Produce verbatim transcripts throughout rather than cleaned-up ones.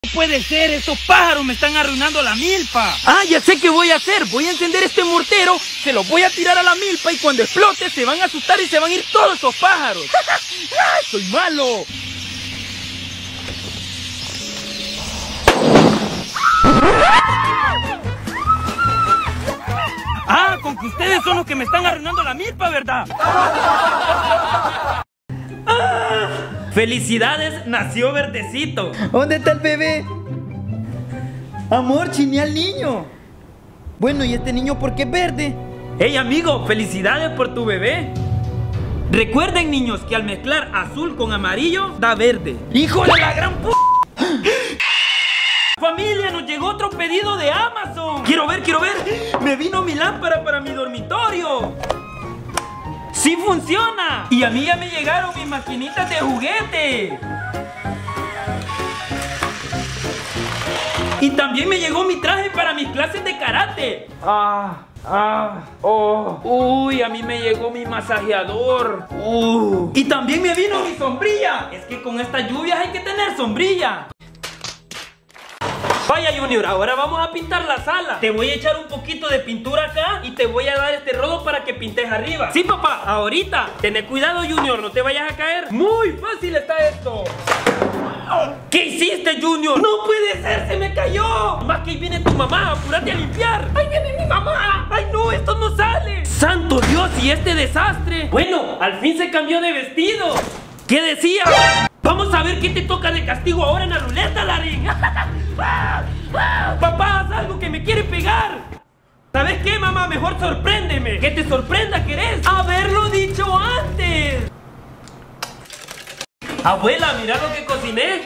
No puede ser, estos pájaros me están arruinando la milpa. Ah, ya sé qué voy a hacer. Voy a encender este mortero, se los voy a tirar a la milpa y cuando explote se van a asustar y se van a ir todos esos pájaros. ¡Ah, soy malo! Ah, con que ustedes son los que me están arruinando la milpa, ¿verdad? Ah, ¡felicidades! Nació verdecito. ¿Dónde está el bebé? Amor, chiné al niño. Bueno, ¿y este niño por qué es verde? Hey amigo, felicidades por tu bebé. Recuerden niños que al mezclar azul con amarillo da verde. ¡Hijo de la gran p***! Familia, nos llegó otro pedido de Amazon. Quiero ver, quiero ver. Me vino mi lámpara para mi dormitorio. ¡Sí funciona! Y a mí ya me llegaron mis maquinitas de juguete. Y también me llegó mi traje para mis clases de karate. Ah, ah, oh. Uy, a mí me llegó mi masajeador. Uh. Y también me vino mi sombrilla. Es que con estas lluvias hay que tener sombrilla. Vaya Junior, ahora vamos a pintar la sala. Te voy a echar un poquito de pintura acá y te voy a dar este rodo para que pintes arriba. Sí papá, ahorita. Tené cuidado Junior, no te vayas a caer. Muy fácil está esto. ¿Qué hiciste Junior? No puede ser, se me cayó. Más que ahí viene tu mamá, apúrate a limpiar. Ahí viene mi mamá. Ay no, esto no sale. Santo Dios, y este desastre. Bueno, al fin se cambió de vestido. ¿Qué decía? Vamos a ver qué te toca de castigo ahora en la ruleta, Larry. Papá, haz algo que me quiere pegar. ¿Sabes qué, mamá? Mejor sorpréndeme. Que te sorprenda, ¿querés? Haberlo dicho antes. Abuela, mira lo que cociné.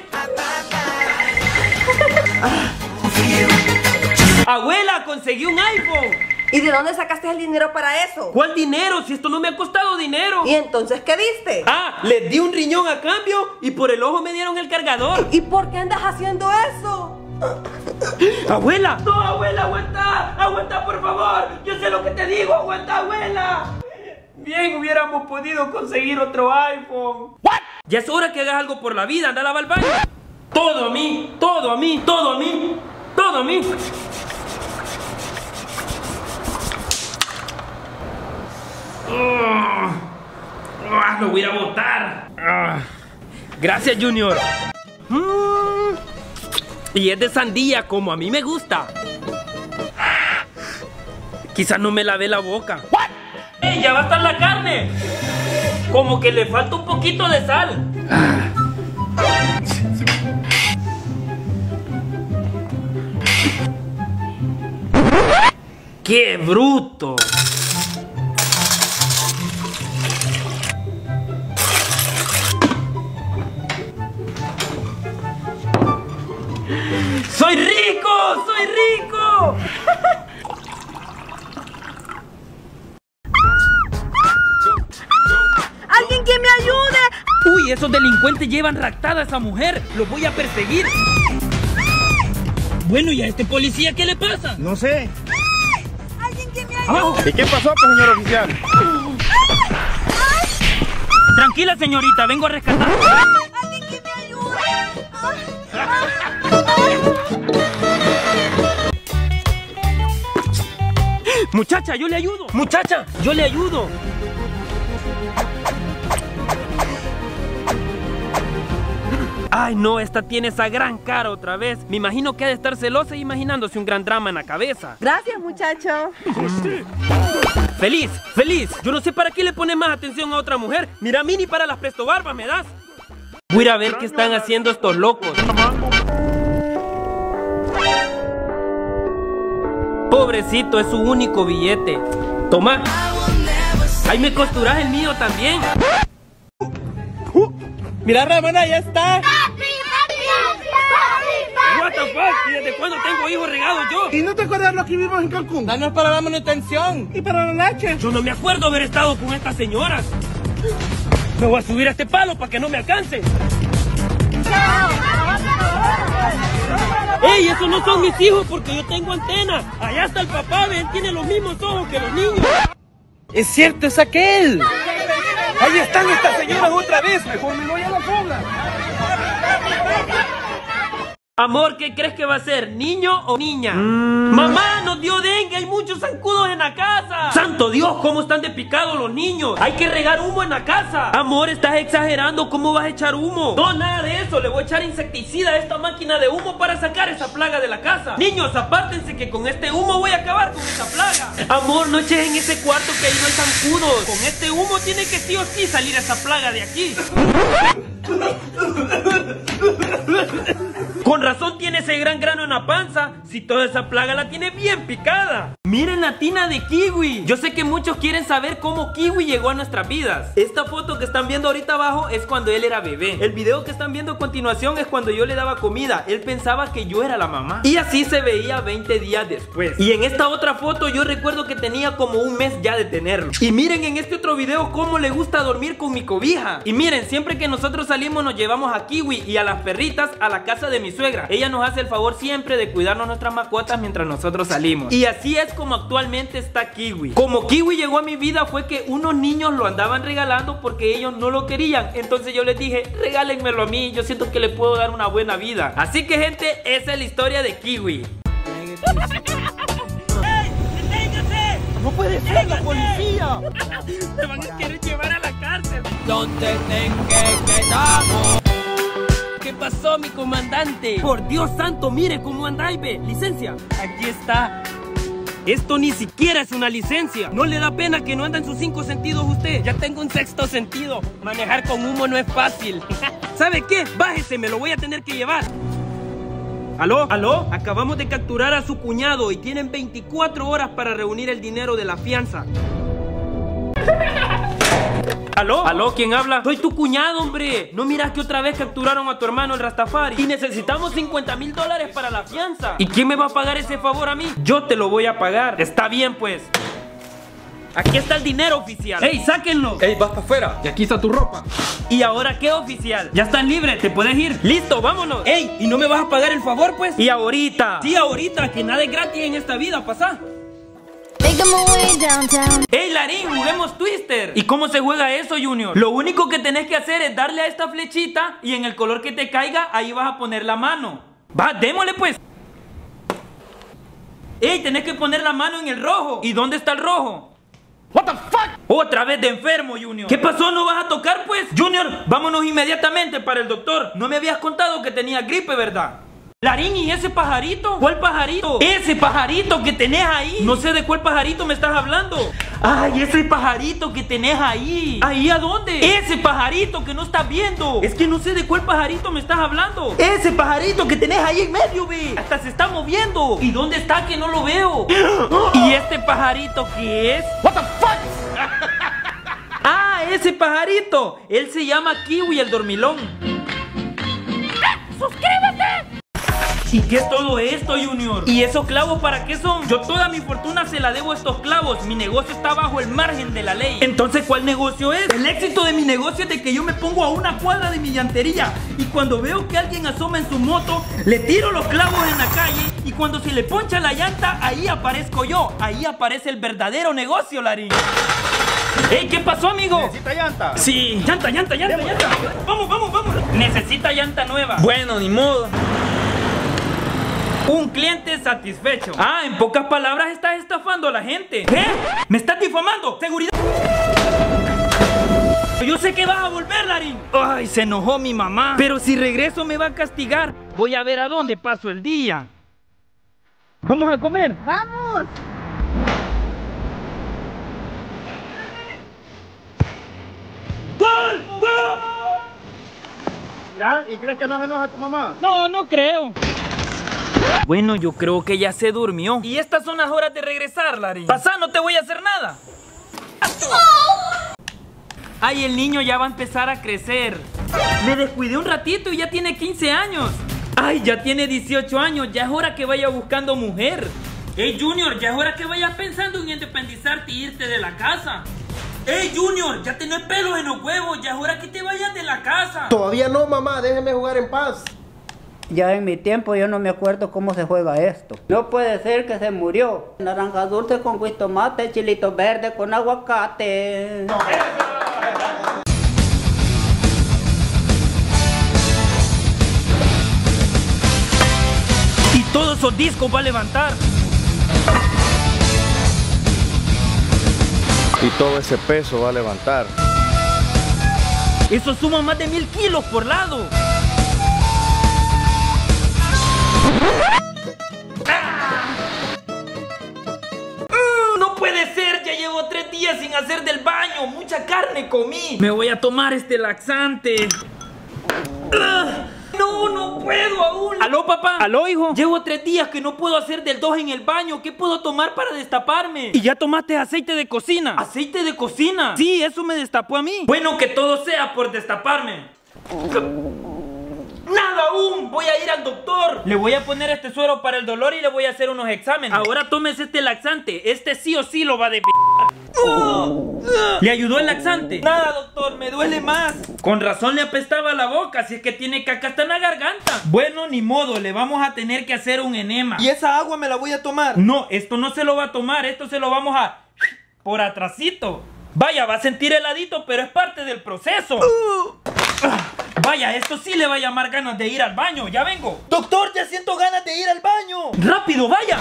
Abuela, conseguí un iPhone. ¿Y de dónde sacaste el dinero para eso? ¿Cuál dinero? Si esto no me ha costado dinero. ¿Y entonces qué diste? Ah, les di un riñón a cambio y por el ojo me dieron el cargador. ¿Y por qué andas haciendo eso? ¡Abuela! ¡No, abuela, aguanta! ¡Aguanta, por favor! Yo sé lo que te digo, aguanta, abuela. Bien hubiéramos podido conseguir otro iPhone. ¿What? Ya es hora que hagas algo por la vida, anda a lavar el baño. Todo a mí, todo a mí, todo a mí, todo a mí. Oh, oh, lo voy a botar. Oh, gracias, Junior. Mm, y es de sandía, como a mí me gusta. Quizás no me lavé la boca. What? ¡Hey, ya va a estar la carne! Como que le falta un poquito de sal. ¡Qué bruto! ¡Soy rico! ¡Soy rico! ¡Alguien que me ayude! ¡Uy! Esos delincuentes llevan raptada a esa mujer. Los voy a perseguir. Bueno, ¿y a este policía qué le pasa? No sé. ¡Alguien que me ayude! ¡Abajo! ¿Y qué pasó, pues, señor oficial? Tranquila, señorita, vengo a rescatar. ¡Alguien que me ayude! Muchacha, yo le ayudo. Muchacha, yo le ayudo. Ay, no, esta tiene esa gran cara otra vez. Me imagino que ha de estar celosa e imaginándose un gran drama en la cabeza. Gracias, muchacho. Feliz, feliz. Yo no sé para qué le pones más atención a otra mujer. Mira, a mí ni para las presto barbas me das. Voy a ir a ver qué están haciendo estos locos. Pobrecito, es su único billete. Toma. Ahí me costuras el mío también. Uh, mira, Ramona, ya está. What the fuck? ¿Y desde cuándo tengo hijos regados yo? ¿Y no te acuerdas lo que vivimos en Cancún? Danos para la manutención y para la leche. Yo no me acuerdo haber estado con estas señoras. Me voy a subir a este palo para que no me alcance. ¡Ey! Esos no son mis hijos porque yo tengo antena. Allá está el papá, ven, tiene los mismos ojos que los niños. Es cierto, es aquel. Ahí están estas señoras otra vez. Mejor me voy a la cobra. Amor, ¿qué crees que va a ser? ¿Niño o niña? Mm. Mamá, nos dio dengue, hay muchos zancudos en la casa. Santo Dios, ¿cómo están de picados los niños? Hay que regar humo en la casa. Amor, estás exagerando, ¿cómo vas a echar humo? No, nada de eso, le voy a echar insecticida a esta máquina de humo para sacar esa plaga de la casa. Niños, apártense que con este humo voy a acabar con esa plaga. Amor, no eches en ese cuarto que ahí no hay zancudos. Con este humo tiene que sí o sí salir esa plaga de aquí. Con razón tiene ese gran grano en la panza, si toda esa plaga la tiene bien picada. Miren la tina de Kiwi. Yo sé que muchos quieren saber cómo Kiwi llegó a nuestras vidas. Esta foto que están viendo ahorita abajo es cuando él era bebé. El video que están viendo a continuación es cuando yo le daba comida. Él pensaba que yo era la mamá. Y así se veía veinte días después. Y en esta otra foto yo recuerdo que tenía como un mes ya de tenerlo. Y miren en este otro video cómo le gusta dormir con mi cobija. Y miren, siempre que nosotros salimos nos llevamos a Kiwi y a las perritas a la casa de mi suegra. Ella nos hace el favor siempre de cuidarnos nuestras mascotas mientras nosotros salimos. Y así es como actualmente está Kiwi. Como Kiwi llegó a mi vida fue que unos niños lo andaban regalando porque ellos no lo querían. Entonces yo les dije, regálenmelo a mí, yo siento que le puedo dar una buena vida. Así que gente, esa es la historia de Kiwi. ¡Ey! ¡Deténgase! ¡No puede ser, la policía! Te van a querer llevar a la cárcel. Donde tenga que estamos. ¿Qué pasó, mi comandante? Por Dios santo, mire cómo andáis, ve. Licencia. Aquí está. Esto ni siquiera es una licencia. ¿No le da pena que no anda en sus cinco sentidos usted? Ya tengo un sexto sentido. Manejar con humo no es fácil. ¿Sabe qué? Bájese, me lo voy a tener que llevar. ¿Aló? ¿Aló? Acabamos de capturar a su cuñado y tienen veinticuatro horas para reunir el dinero de la fianza. ¿Aló? ¿Aló? ¿Quién habla? Soy tu cuñado, hombre. ¿No miras que otra vez capturaron a tu hermano el Rastafari? Y necesitamos cincuenta mil dólares para la fianza. ¿Y quién me va a pagar ese favor a mí? Yo te lo voy a pagar. Está bien, pues. Aquí está el dinero, oficial. ¡Ey, sáquenlo! Ey, vas para afuera. Y aquí está tu ropa. ¿Y ahora qué, oficial? Ya están libres, te puedes ir. Listo, vámonos. ¡Ey! ¿Y no me vas a pagar el favor, pues? ¿Y ahorita? Sí, ahorita, que nada es gratis en esta vida, pasá. ¡Ey, Larín! ¡Juguemos Twister! ¿Y cómo se juega eso, Junior? Lo único que tenés que hacer es darle a esta flechita y en el color que te caiga, ahí vas a poner la mano. Va, démosle pues. ¡Ey, tenés que poner la mano en el rojo! ¿Y dónde está el rojo? What the fuck? Otra vez de enfermo, Junior. ¿Qué pasó? ¿No vas a tocar, pues? Junior, vámonos inmediatamente para el doctor. No me habías contado que tenía gripe, ¿verdad? Larín, ¿y ese pajarito? ¿Cuál pajarito? Ese pajarito que tenés ahí. No sé de cuál pajarito me estás hablando. Ay, ese pajarito que tenés ahí. ¿Ahí a dónde? Ese pajarito que no estás viendo. Es que no sé de cuál pajarito me estás hablando. Ese pajarito que tenés ahí en medio, ve. Hasta se está moviendo. ¿Y dónde está que no lo veo? ¿Y este pajarito qué es? What the fuck? Ah, ese pajarito. Él se llama Kiwi el dormilón. ¡Suscríbete! ¿Y qué es todo esto, Junior? ¿Y esos clavos para qué son? Yo toda mi fortuna se la debo a estos clavos. Mi negocio está bajo el margen de la ley. Entonces, ¿cuál negocio es? El éxito de mi negocio es de que yo me pongo a una cuadra de mi llantería y cuando veo que alguien asoma en su moto, le tiro los clavos en la calle y cuando se le poncha la llanta, ahí aparezco yo. Ahí aparece el verdadero negocio, Larín. ¡Ey! ¿Qué pasó, amigo? ¿Necesita llanta? Sí, llanta, llanta, llanta, llanta. Vamos, vamos, vamos. Necesita llanta nueva. Bueno, ni modo. Un cliente satisfecho. Ah, en pocas palabras estás estafando a la gente. ¿Qué? ¿Me estás difamando? ¡Seguridad! Yo sé que vas a volver, Larín. Ay, se enojó mi mamá. Pero si regreso me va a castigar. Voy a ver a dónde paso el día. ¿Vamos a comer? ¡Vamos! ¡Gol! ¡Gol! ¿Ya? ¿Y crees que no se enoja tu mamá? No, no creo. Bueno, yo creo que ya se durmió. Y estas son las horas de regresar, Larín. Pasá, no te voy a hacer nada. Ay, el niño ya va a empezar a crecer. Me descuidé un ratito y ya tiene quince años. Ay, ya tiene dieciocho años. Ya es hora que vaya buscando mujer. Ey, Junior, ya es hora que vayas pensando en independizarte e irte de la casa. ¡Ey, Junior! Ya tenés pelos en los huevos. Ya es hora que te vayas de la casa. Todavía no, mamá. Déjeme jugar en paz. Ya en mi tiempo yo no me acuerdo cómo se juega esto. No puede ser que se murió. Naranja dulce con tomate, chilito verde con aguacate. No. todos esos discos va a levantar. Y todo ese peso va a levantar. Eso suma más de mil kilos por lado. No puede ser, ya llevo tres días sin hacer del baño. Mucha carne comí. Me voy a tomar este laxante. No, no puedo aún. ¿Aló, papá? ¿Aló, hijo? Llevo tres días que no puedo hacer del dos en el baño. ¿Qué puedo tomar para destaparme? ¿Y ya tomaste aceite de cocina? ¿Aceite de cocina? Sí, eso me destapó a mí. Bueno, que todo sea por destaparme. ¡Nada aún! Voy a ir al doctor. Le voy a poner este suero para el dolor y le voy a hacer unos exámenes. Ahora tómese este laxante. Este sí o sí lo va a de p***. Uh, ¿Le ayudó el laxante? Nada, doctor, me duele más. Con razón le apestaba la boca, si es que tiene caca hasta en la garganta. Bueno, ni modo, le vamos a tener que hacer un enema. ¿Y esa agua me la voy a tomar? No, esto no se lo va a tomar, esto se lo vamos a... por atrasito. Vaya, va a sentir heladito, pero es parte del proceso. uh. Vaya, esto sí le va a llamar ganas de ir al baño. Ya vengo. Doctor, ya siento ganas de ir al baño. Rápido, vaya.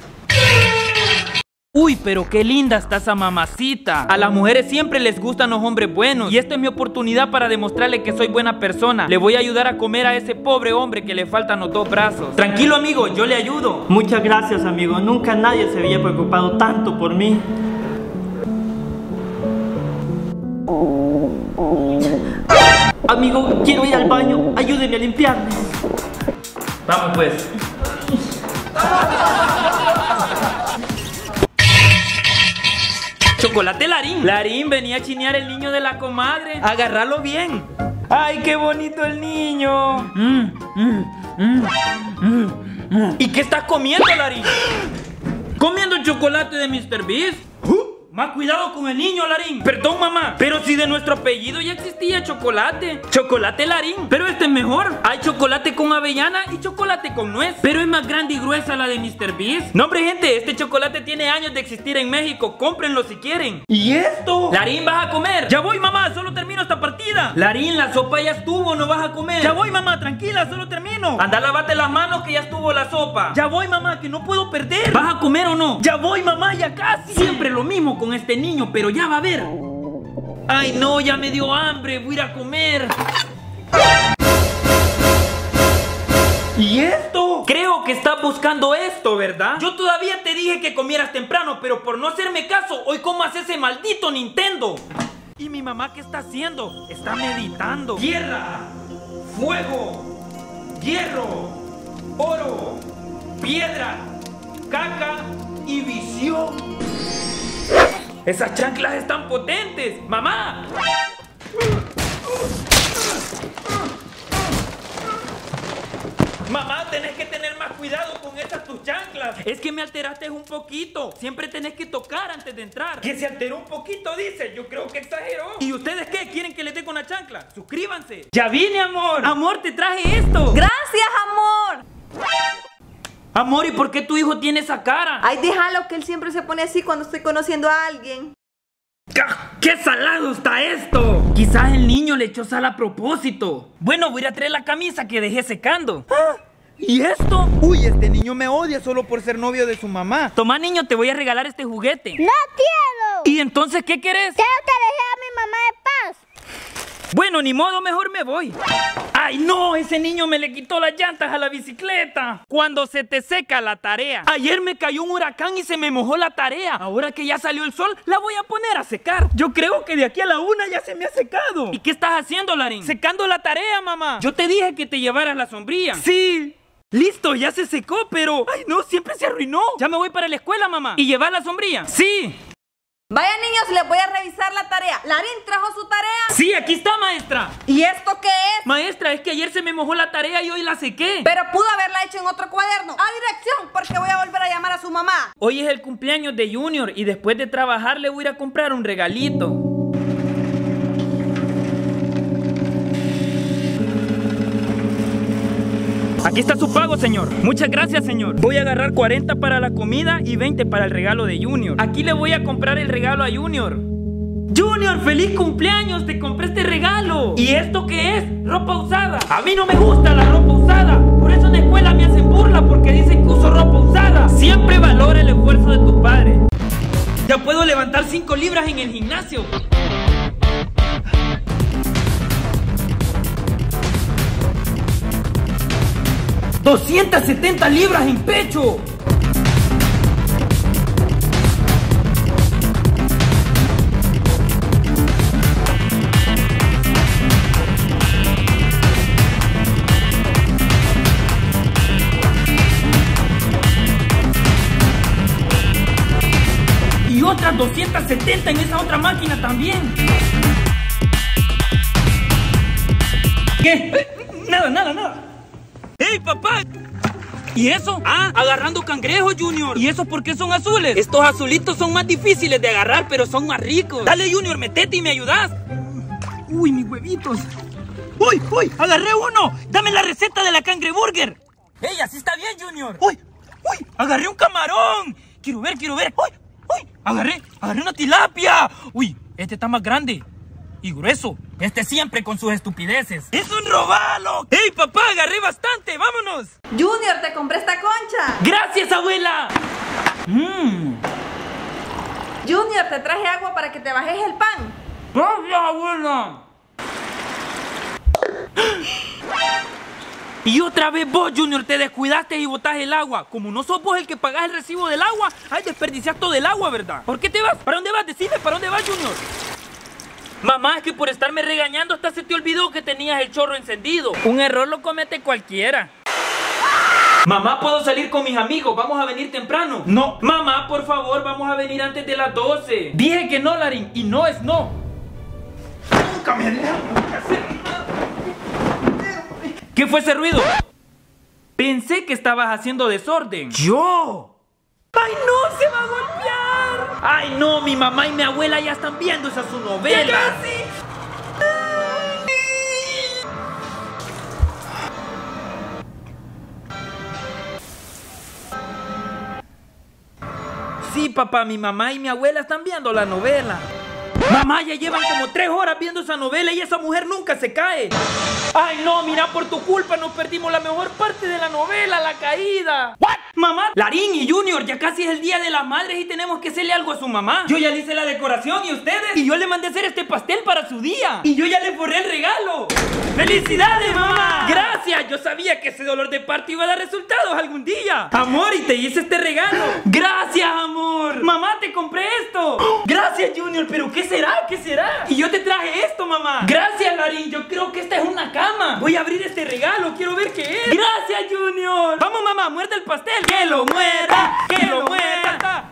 Uy, pero qué linda está esa mamacita. A las mujeres siempre les gustan los hombres buenos. Y esta es mi oportunidad para demostrarle que soy buena persona. Le voy a ayudar a comer a ese pobre hombre que le faltan los dos brazos. Tranquilo, amigo, yo le ayudo. Muchas gracias, amigo. Nunca nadie se había preocupado tanto por mí. Amigo, quiero ir al baño. Ayúdeme a limpiarme. Vamos pues. Chocolate Larín. Larín, venía a chinear el niño de la comadre. Agárralo bien. Ay, qué bonito el niño. Mm, mm, mm, mm, mm. ¿Y qué estás comiendo, Larín? ¿Comiendo chocolate de mister Beast? Uh. Más cuidado con el niño, Larín. Perdón, mamá, pero si de nuestro apellido ya existía chocolate. Chocolate Larín. Pero este es mejor. Hay chocolate con avellana y chocolate con nuez. Pero es más grande y gruesa la de mister Beast. No, hombre, gente, este chocolate tiene años de existir en México. Cómprenlo si quieren. ¿Y esto? Larín, vas a comer. Ya voy, mamá, solo termino esta partida. Larín, la sopa ya estuvo, no vas a comer. Ya voy, mamá, tranquila, solo termino. Anda, lávate las manos que ya estuvo la sopa. Ya voy, mamá, que no puedo perder. ¿Vas a comer o no? Ya voy, mamá, ya casi. Siempre lo mismo con este niño, pero ya va a ver. Ay, no, ya me dio hambre, voy a ir a comer. ¿Y esto? Creo que estás buscando esto, ¿verdad? Yo todavía te dije que comieras temprano, pero por no hacerme caso, hoy comas ese maldito Nintendo. ¿Y mi mamá qué está haciendo? Está meditando. Tierra, fuego, hierro, oro, piedra, caca y visión. Esas chanclas están potentes. ¡Mamá! Mamá, tenés que tener más cuidado con esas tus chanclas. Es que me alteraste un poquito. Siempre tenés que tocar antes de entrar. Que se alteró un poquito, dice. Yo creo que exageró. ¿Y ustedes qué? ¿Quieren que les dé con la chancla? Suscríbanse. Ya vine, amor. Amor, te traje esto. Gracias, amor. Amor, ¿y por qué tu hijo tiene esa cara? Ay, déjalo, que él siempre se pone así cuando estoy conociendo a alguien. ¡Qué salado está esto! Quizás el niño le echó sal a propósito. Bueno, voy a ir a traer la camisa que dejé secando. ¿Ah? ¿Y esto? Uy, este niño me odia solo por ser novio de su mamá. Toma, niño, te voy a regalar este juguete. ¡No quiero! ¿Y entonces qué querés? Quiero que deje a mi mamá de paz. Bueno, ni modo, mejor me voy. ¡Ay, no! Ese niño me le quitó las llantas a la bicicleta. Cuando se te seca la tarea. Ayer me cayó un huracán y se me mojó la tarea. Ahora que ya salió el sol, la voy a poner a secar. Yo creo que de aquí a la una ya se me ha secado. ¿Y qué estás haciendo, Larín? Secando la tarea, mamá. Yo te dije que te llevaras la sombrilla. Sí. Listo, ya se secó, pero... ¡Ay, no! Siempre se arruinó. Ya me voy para la escuela, mamá. ¿Y llevar la sombrilla? Sí. Vaya, niños, les voy a revisar la tarea. ¿Larín trajo su tarea? Sí, aquí está, maestra. ¿Y esto qué es? Maestra, es que ayer se me mojó la tarea y hoy la sequé. Pero pudo haberla hecho en otro cuaderno. A dirección, porque voy a volver a llamar a su mamá. Hoy es el cumpleaños de Junior y después de trabajar le voy a ir a comprar un regalito. Aquí está su pago, señor. Muchas gracias, señor. Voy a agarrar cuarenta para la comida y veinte para el regalo de Junior. Aquí le voy a comprar el regalo a Junior. Junior, feliz cumpleaños, te compré este regalo. ¿Y esto qué es? Ropa usada. A mí no me gusta la ropa usada. Por eso en la escuela me hacen burla porque dicen que uso Ya puedo levantar cinco libras en el gimnasio. doscientas setenta libras en pecho. Y otras doscientas setenta en esa otra máquina también. ¿Qué? Eh, nada, nada, nada. ¡Ey, papá! ¿Y eso? Ah, agarrando cangrejos, Junior. ¿Y eso por qué son azules? Estos azulitos son más difíciles de agarrar, pero son más ricos. Dale, Junior, metete y me ayudas. Uy, mis huevitos. ¡Uy, uy! ¡Agarré uno! ¡Dame la receta de la cangreburger! ¡Ey, así está bien, Junior! ¡Uy, uy! ¡Agarré un camarón! Quiero ver, quiero ver. ¡Uy, uy! ¡Agarré, agarré una tilapia! ¡Uy, este está más grande y grueso! Este siempre con sus estupideces. ¡Es un robalo! ¡Ey, papá! Agarré bastante. ¡Vámonos! Junior, te compré esta concha. ¡Gracias, abuela! Mmm. Junior, te traje agua para que te bajes el pan. ¡Gracias, abuela! Y otra vez vos, Junior, te descuidaste y botás el agua. Como no sos vos el que pagás el recibo del agua, ay, desperdiciás todo el agua, ¿verdad? ¿Por qué te vas? ¿Para dónde vas? Decime, ¿para dónde vas, Junior? Mamá, es que por estarme regañando hasta se te olvidó que tenías el chorro encendido. Un error lo comete cualquiera. Mamá, ¿puedo salir con mis amigos? ¿Vamos a venir temprano? No. Mamá, por favor, vamos a venir antes de las doce. Dije que no, Larín, y no es no. Nunca me dejan hacer nada. ¿Qué fue ese ruido? Pensé que estabas haciendo desorden. ¿Yo? ¡Ay, no! ¡Se va a golpear! ¡Ay, no! Mi mamá y mi abuela ya están viendo esa su novela. ¡Ya casi! Sí, papá, mi mamá y mi abuela están viendo la novela. Mamá, ya llevan como tres horas viendo esa novela y esa mujer nunca se cae. Ay, no, mira, por tu culpa nos perdimos la mejor parte de la novela, la caída. ¿What? Mamá, Larín y Junior, ya casi es el día de las madres y tenemos que hacerle algo a su mamá. Yo ya le hice la decoración, ¿y ustedes? Y yo le mandé a hacer este pastel para su día. Y yo ya le forré el regalo. ¡Felicidades, mamá! Gracias, yo sabía que ese dolor de parto iba a dar resultados algún día. Amor, y te hice este regalo. Gracias, amor. Mamá, te compré esto. Gracias, Junior, pero ¿qué será? ¿Qué será? Y yo te traje esto, mamá. Gracias, Larín, yo creo que esta es una cama. Voy a abrir este regalo, quiero ver qué es. Gracias, Junior. Vamos, mamá, muerde el pastel. ¡Que lo muerda! ¡Que lo muerda!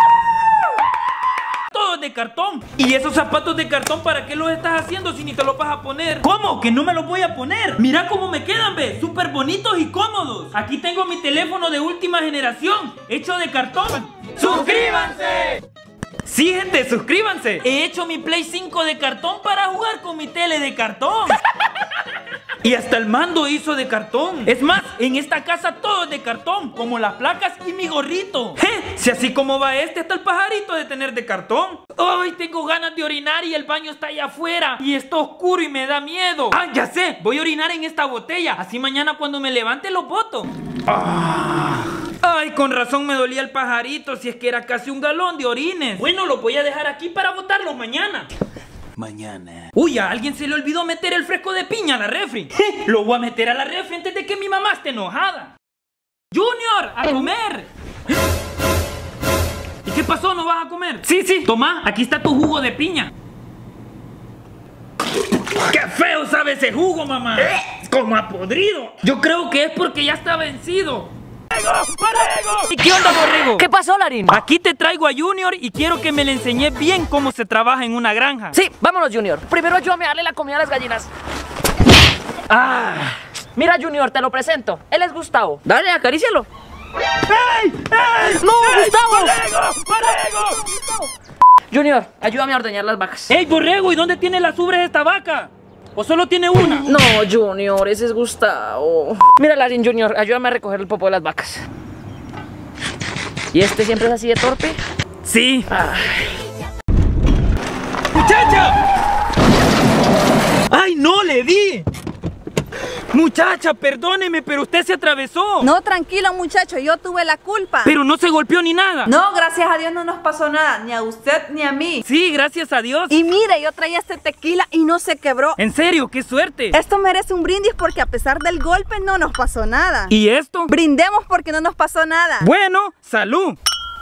Todos de cartón. ¿Y esos zapatos de cartón para qué los estás haciendo si ni te los vas a poner? ¿Cómo? ¿Que no me los voy a poner? Mira cómo me quedan, ve, súper bonitos y cómodos. Aquí tengo mi teléfono de última generación, hecho de cartón. ¡Suscríbanse! Sí, gente, suscríbanse. He hecho mi Play cinco de cartón para jugar con mi tele de cartón. Y hasta el mando hizo de cartón. Es más, en esta casa todo es de cartón, como las placas y mi gorrito. ¡Je! Si así como va este, hasta el pajarito de tener de cartón. ¡Ay, tengo ganas de orinar y el baño está allá afuera! Y está oscuro y me da miedo. ¡Ah, ya sé! Voy a orinar en esta botella. Así mañana cuando me levante lo boto. ¡Ah! Ay, con razón me dolía el pajarito, si es que era casi un galón de orines. Bueno, lo voy a dejar aquí para botarlo mañana. Mañana. Uy, a alguien se le olvidó meter el fresco de piña a la refri. Lo voy a meter a la refri antes de que mi mamá esté enojada. Junior, a comer. ¿Y qué pasó? ¿No vas a comer? Sí, sí. Toma, aquí está tu jugo de piña. ¡Qué feo sabe ese jugo, mamá! Como a podrido. Yo creo que es porque ya está vencido. ¿Y qué onda, borrego? ¿Qué pasó, Larín? Aquí te traigo a Junior y quiero que me le enseñes bien cómo se trabaja en una granja. Sí, vámonos, Junior. Primero ayúdame a darle la comida a las gallinas. Ah. Mira, Junior, te lo presento. Él es Gustavo. Dale, acarícialo. ¡Ey! ¡Ey! ¡No, Gustavo! ¡Borrego! ¡Borrego! Junior, ayúdame a ordeñar las vacas. ¡Ey, borrego! ¿Y dónde tiene las ubres esta vaca? ¿O solo tiene una? No, Junior, ese es Gustavo. Mira, Larín, Junior, ayúdame a recoger el popo de las vacas. ¿Y este siempre es así de torpe? Sí. Ay. ¡Muchacha! ¡Ay, no! ¡Le di! Muchacha, perdóneme, pero usted se atravesó. No, tranquilo, muchacho, yo tuve la culpa. Pero no se golpeó ni nada. No, gracias a Dios no nos pasó nada, ni a usted ni a mí. Sí, gracias a Dios. Y mire, yo traía este tequila y no se quebró. En serio, qué suerte. Esto merece un brindis porque a pesar del golpe no nos pasó nada. ¿Y esto? Brindemos porque no nos pasó nada. Bueno, salud.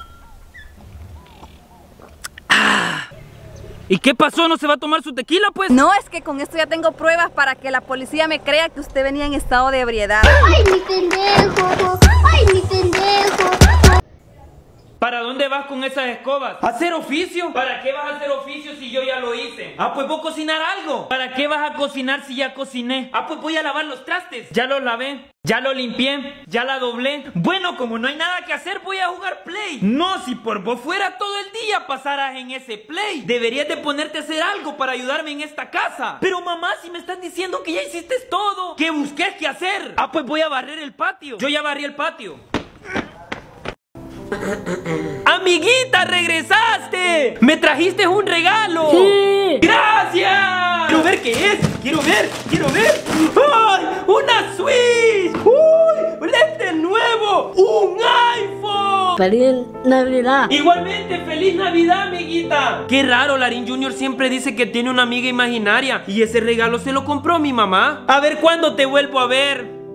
Ah. ¿Y qué pasó? ¿No se va a tomar su tequila, pues? No, es que con esto ya tengo pruebas para que la policía me crea que usted venía en estado de ebriedad. ¡Ay, mi pendejo! ¡Ay, mi pendejo! ¿Para dónde vas con esas escobas? ¿A hacer oficio? ¿Para qué vas a hacer oficio si yo ya lo hice? Ah, pues voy a cocinar algo. ¿Para qué vas a cocinar si ya cociné? Ah, pues voy a lavar los trastes. Ya los lavé, ya lo limpié, ya la doblé. Bueno, como no hay nada que hacer, voy a jugar Play. No, si por vos fuera todo el día pasaras en ese Play. Deberías de ponerte a hacer algo para ayudarme en esta casa. Pero mamá, si me estás diciendo que ya hiciste todo, ¿qué busques qué hacer? Ah, pues voy a barrer el patio. Yo ya barrí el patio. Amiguita, regresaste. Me trajiste un regalo. Sí. Gracias. Quiero ver qué es. Quiero ver, quiero ver. ¡Ay! Una Switch. ¡Uy! Este nuevo. Un iPhone. Feliz Navidad. Igualmente, feliz Navidad, amiguita. Qué raro, Larín Junior siempre dice que tiene una amiga imaginaria. Y ese regalo se lo compró mi mamá. A ver cuándo te vuelvo a ver.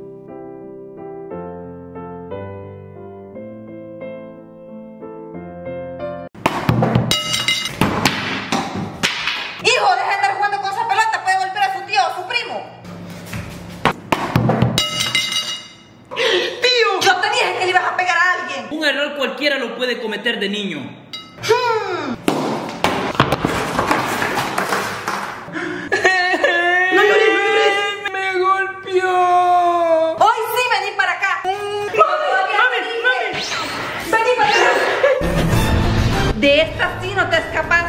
Hijo, deja de estar jugando con esa pelota, puede golpear a su tío o a su primo. ¡Tío! Yo te dije que le ibas a pegar a alguien. Un error cualquiera lo puede cometer de niño. Hmm. No llores, no llores. Me golpeó. Hoy sí, vení para acá. Mami, mami. Vení para acá. De esta sí no te escapas.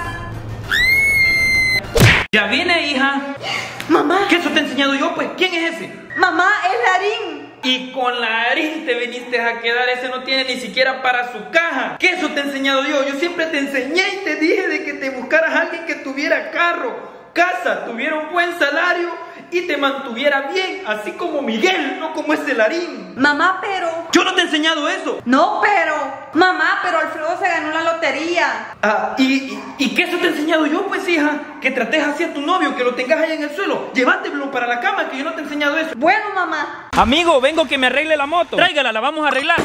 Ya vine, hija. Mamá. ¿Qué eso te he enseñado yo, pues? ¿Quién es ese? Mamá, es Larín. Y con Larín te viniste a quedar. Ese no tiene ni siquiera para su caja. ¿Qué eso te he enseñado yo? Yo siempre te enseñé y te dije de que te buscaras a alguien que tuviera carro, casa, tuviera un buen salario y te mantuviera bien, así como Miguel, no como ese Larín. Mamá, pero... Yo no te he enseñado eso. No, pero... Mamá, pero Alfredo se ganó la lotería. Ah, ¿y, y, ¿y qué eso te he enseñado yo, pues, hija? Que trates así a tu novio, que lo tengas ahí en el suelo. Llévatelo para la cama, que yo no te he enseñado eso. Bueno, mamá. Amigo, vengo que me arregle la moto. Tráigala, la vamos a arreglar.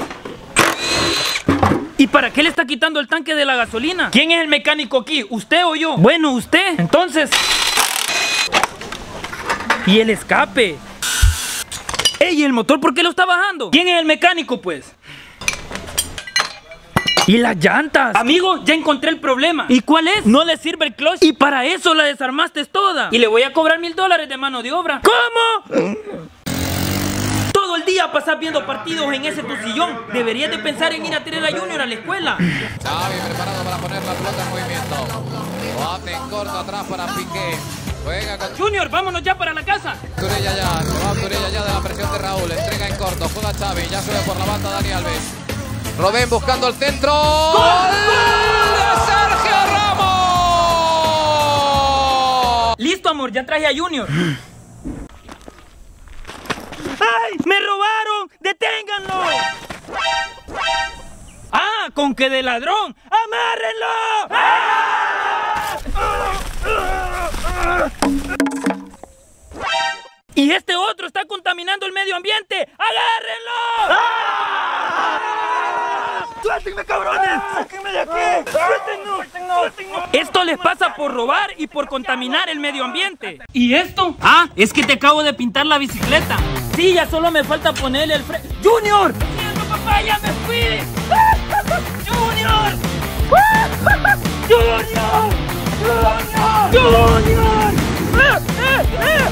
¿Y para qué le está quitando el tanque de la gasolina? ¿Quién es el mecánico aquí? ¿Usted o yo? Bueno, usted. Entonces... ¿Y el escape? ¡Ey! ¿El motor por qué lo está bajando? ¿Quién es el mecánico, pues? ¿Y las llantas? Amigo, ya encontré el problema. ¿Y cuál es? No le sirve el clutch y para eso la desarmaste toda. Y le voy a cobrar mil dólares de mano de obra. ¿Cómo? Todo el día pasas viendo partidos en ese tu sillón. Deberías de pensar en ir a tener a Junior a la escuela. Xavi preparado para poner la pelota en movimiento. Lo hace en corto atrás para Piqué. Juega con... Junior, vámonos ya para la casa. Turella ya, se va Turella ya de la presión de Raúl. Entrega en corto, juega Xavi, ya sube por la banda Dani Alves. Robén buscando el centro. ¡Gol! ¡Gol de Sergio Ramos! Listo, amor, ya traje a Junior. ¡Ay! ¡Me robaron! ¡Deténganlo! ¡Ah! ¡Con que de ladrón! ¡Amárrenlo! ¡Ah! ¡Y este otro está contaminando el medio ambiente! ¡Agárrenlo! ¡Ah! ¡Suéltenme, cabrones! ¡Sáquenme de aquí! ¡Suéltenme! Esto les pasa por robar y por contaminar el medio ambiente. ¿Y esto? Ah, es que te acabo de pintar la bicicleta. Sí, ya solo me falta ponerle el freno. ¡Junior! ¡Siento, papá! ¡Ya me fui! ¡Junior! ¡Junior! ¡Junior! ¡Junior! ¡Eh, eh, eh!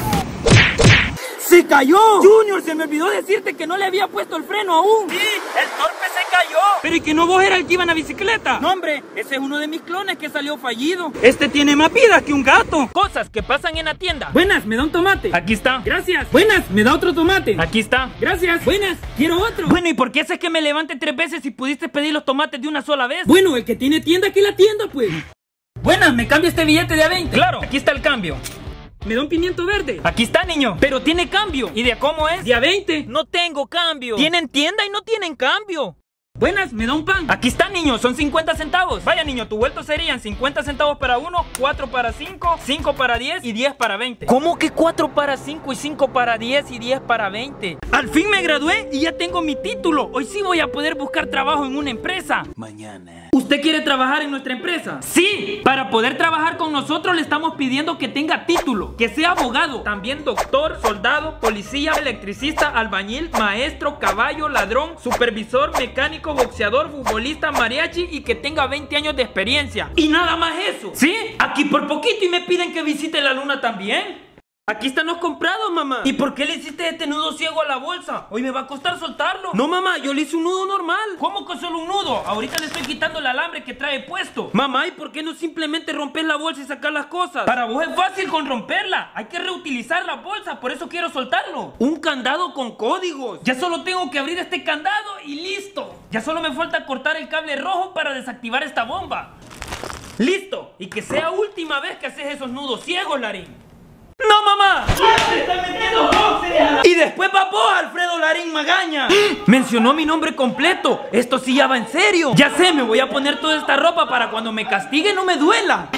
¡Se cayó! ¡Junior! Se me olvidó decirte que no le había puesto el freno aún. Sí, el torpe se cayó. Pero ¿y que no vos eras el que iba en la bicicleta? No, hombre, ese es uno de mis clones que salió fallido. Este tiene más vida que un gato. Cosas que pasan en la tienda. Buenas, ¿me da un tomate? Aquí está. Gracias. Buenas, ¿me da otro tomate? Aquí está. Gracias. Buenas, quiero otro. Bueno, ¿y por qué haces que me levante tres veces si pudiste pedir los tomates de una sola vez? Bueno, el que tiene tienda, que la tienda, pues. Buenas, ¿me cambia este billete de a veinte? Claro, aquí está el cambio. me da un pimiento verde. Aquí está, niño, pero tiene cambio. ¿Y de cómo es? De a veinte. No tengo cambio. Tienen tienda y no tienen cambio. Buenas, me da un pan. Aquí está, niño, son cincuenta centavos. Vaya, niño, tu vuelto serían cincuenta centavos para uno, cuatro para cinco, cinco para diez y diez para veinte. ¿Cómo que cuatro para cinco y cinco para diez y diez para veinte? Al fin me gradué y ya tengo mi título. Hoy sí voy a poder buscar trabajo en una empresa. Mañana. ¿Usted quiere trabajar en nuestra empresa? Sí. Para poder trabajar con nosotros le estamos pidiendo que tenga título, que sea abogado, también doctor, soldado, policía, electricista, albañil, maestro, caballo, ladrón, supervisor, mecánico, boxeador, futbolista, mariachi y que tenga veinte años de experiencia. Y nada más eso. ¿Sí? Aquí por poquito y me piden que visite la luna también. Aquí están los comprados, mamá. ¿Y por qué le hiciste este nudo ciego a la bolsa? Hoy me va a costar soltarlo. No, mamá, yo le hice un nudo normal. ¿Cómo que solo un nudo? Ahorita le estoy quitando el alambre que trae puesto. Mamá, ¿y por qué no simplemente rompes la bolsa y sacas las cosas? Para vos es fácil con romperla. Hay que reutilizar la bolsa, por eso quiero soltarlo. Un candado con códigos. Ya solo tengo que abrir este candado y listo. Ya solo me falta cortar el cable rojo para desactivar esta bomba. ¡Listo! Y que sea última vez que haces esos nudos ciegos, Larín. ¡No, mamá! ¡Se está metiendo boxer! Y después va vos, Alfredo Larín Magaña. Mencionó mi nombre completo. Esto sí ya va en serio. Ya sé, me voy a poner toda esta ropa para cuando me castigue no me duela.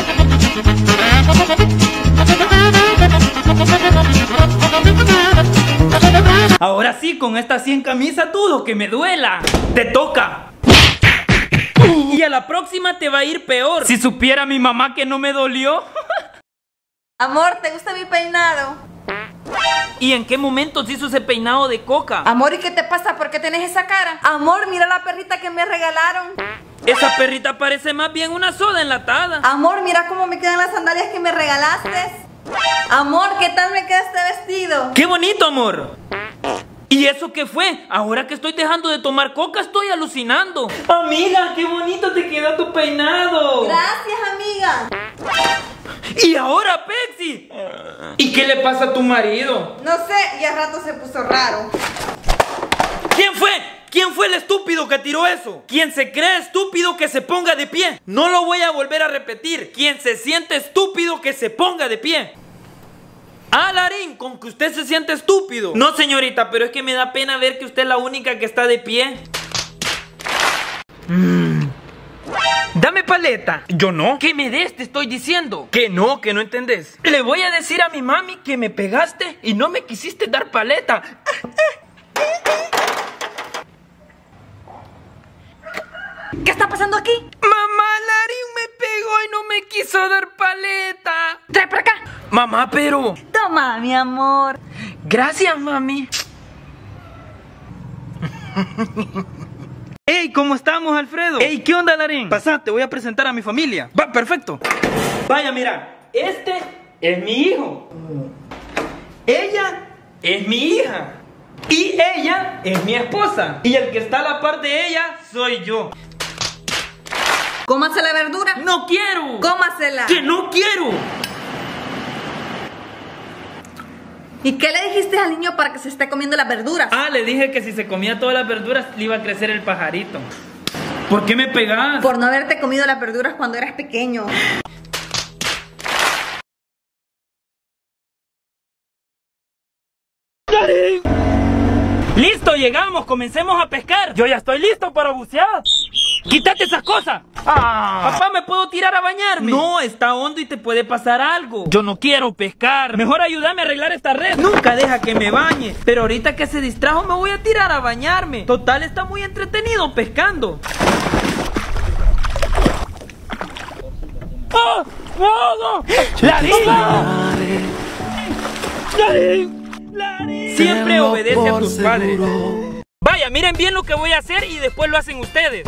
Ahora sí, con esta cien camisa dudo que me duela. Te toca. Y a la próxima te va a ir peor. Si supiera mi mamá que no me dolió. Amor, ¿te gusta mi peinado? ¿Y en qué momento se hizo ese peinado de coca? Amor, ¿y qué te pasa? ¿Por qué tenés esa cara? Amor, mira la perrita que me regalaron. Esa perrita parece más bien una soda enlatada. Amor, mira cómo me quedan las sandalias que me regalaste. Amor, ¿qué tal me queda este vestido? ¡Qué bonito, amor! ¿Y eso qué fue? Ahora que estoy dejando de tomar coca estoy alucinando. Amiga, qué bonito te quedó tu peinado. Gracias, amiga. Y ahora, Pepsi. ¿Y qué le pasa a tu marido? No sé, ya rato se puso raro. ¿Quién fue? ¿Quién fue el estúpido que tiró eso? Quien se cree estúpido que se ponga de pie. No lo voy a volver a repetir. Quien se siente estúpido que se ponga de pie. Ah, Larín, con que usted se siente estúpido. No, señorita, pero es que me da pena ver que usted es la única que está de pie. Mm. Dame paleta. Yo no. Que me des, te estoy diciendo. Que no, que no entendés. Le voy a decir a mi mami que me pegaste y no me quisiste dar paleta. ¿Qué está pasando aquí? Mamá, Larín me pegó y no me quiso dar paleta. Trae para acá. Mamá, pero... Toma, mi amor. Gracias, mami. Ey, ¿cómo estamos, Alfredo? Ey, ¿qué onda, Larín? Pasá, te voy a presentar a mi familia. Va, perfecto. Vaya, mira, este es mi hijo. Ella es mi hija. Y ella es mi esposa. Y el que está a la par de ella soy yo. Cómase la verdura. No quiero. Cómasela. Que no quiero. ¿Y qué le dijiste al niño para que se esté comiendo las verduras? Ah, le dije que si se comía todas las verduras le iba a crecer el pajarito. ¿Por qué me pegás? Por no haberte comido las verduras cuando eras pequeño. ¡Listo! Llegamos, comencemos a pescar. Yo ya estoy listo para bucear. ¡Quítate esas cosas! Ah. Papá, ¿me puedo tirar a bañarme? No, está hondo y te puede pasar algo. Yo no quiero pescar. Mejor ayúdame a arreglar esta red. Nunca deja que me bañe. Pero ahorita que se distrajo me voy a tirar a bañarme. Total, está muy entretenido pescando. ¡Oh! ¡No, no! ¡Larín! ¡Larín! ¡Larín! Siempre obedece a tus padres. Vaya, miren bien lo que voy a hacer y después lo hacen ustedes.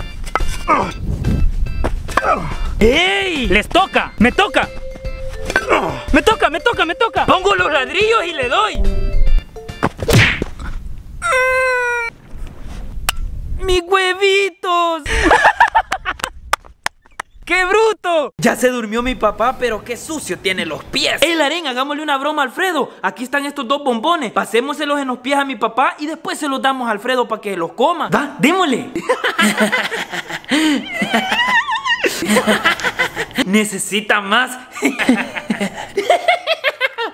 ¡Ey! ¡Les toca! ¡Me toca! ¡Me toca, me toca, me toca! Pongo los ladrillos y le doy. ¡Mis huevitos! ¡Qué bruto! Ya se durmió mi papá, pero qué sucio tiene los pies. ¡Ey, Larín, hagámosle una broma a Alfredo! Aquí están estos dos bombones. Pasémoselos en los pies a mi papá y después se los damos a Alfredo para que los coma. ¡Va, démosle! Necesita más.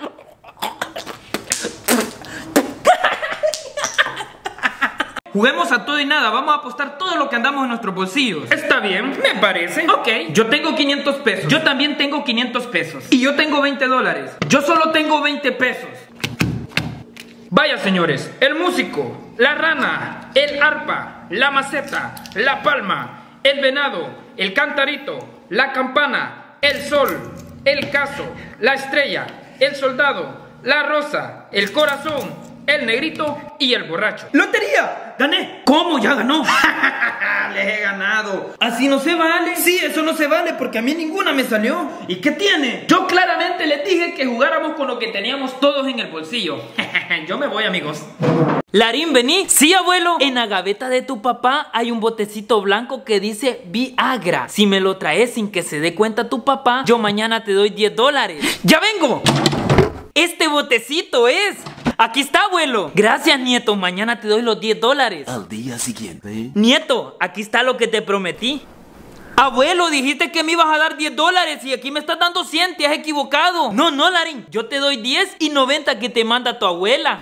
juguemos a todo y nada. Vamos a apostar todo lo que andamos en nuestros bolsillos. Está bien, me parece. Ok, yo tengo quinientos pesos. Yo también tengo quinientos pesos. Y yo tengo veinte dólares. Yo solo tengo veinte pesos. Vaya, señores, el músico, la rana, el arpa, la maceta, la palma, el venado, el cantarito, la campana, el sol, el caso, la estrella, el soldado, la rosa, el corazón, el negrito y el borracho. ¡Lotería! ¡Gané! ¿Cómo? ¿Ya ganó? Les he ganado. ¿Así no se vale? Sí, eso no se vale porque a mí ninguna me salió. ¿Y qué tiene? Yo claramente les dije que jugáramos con lo que teníamos todos en el bolsillo. Yo me voy, amigos. Larín, vení. Sí, abuelo. En la gaveta de tu papá hay un botecito blanco que dice Viagra. Si me lo traes sin que se dé cuenta tu papá, yo mañana te doy diez dólares. ¡Ya vengo! Este botecito es... Aquí está, abuelo. Gracias, nieto. Mañana te doy los diez dólares. Al día siguiente. Nieto, aquí está lo que te prometí. Abuelo, dijiste que me ibas a dar diez dólares y aquí me estás dando cien. Te has equivocado. No, no, Larín. Yo te doy diez y noventa que te manda tu abuela.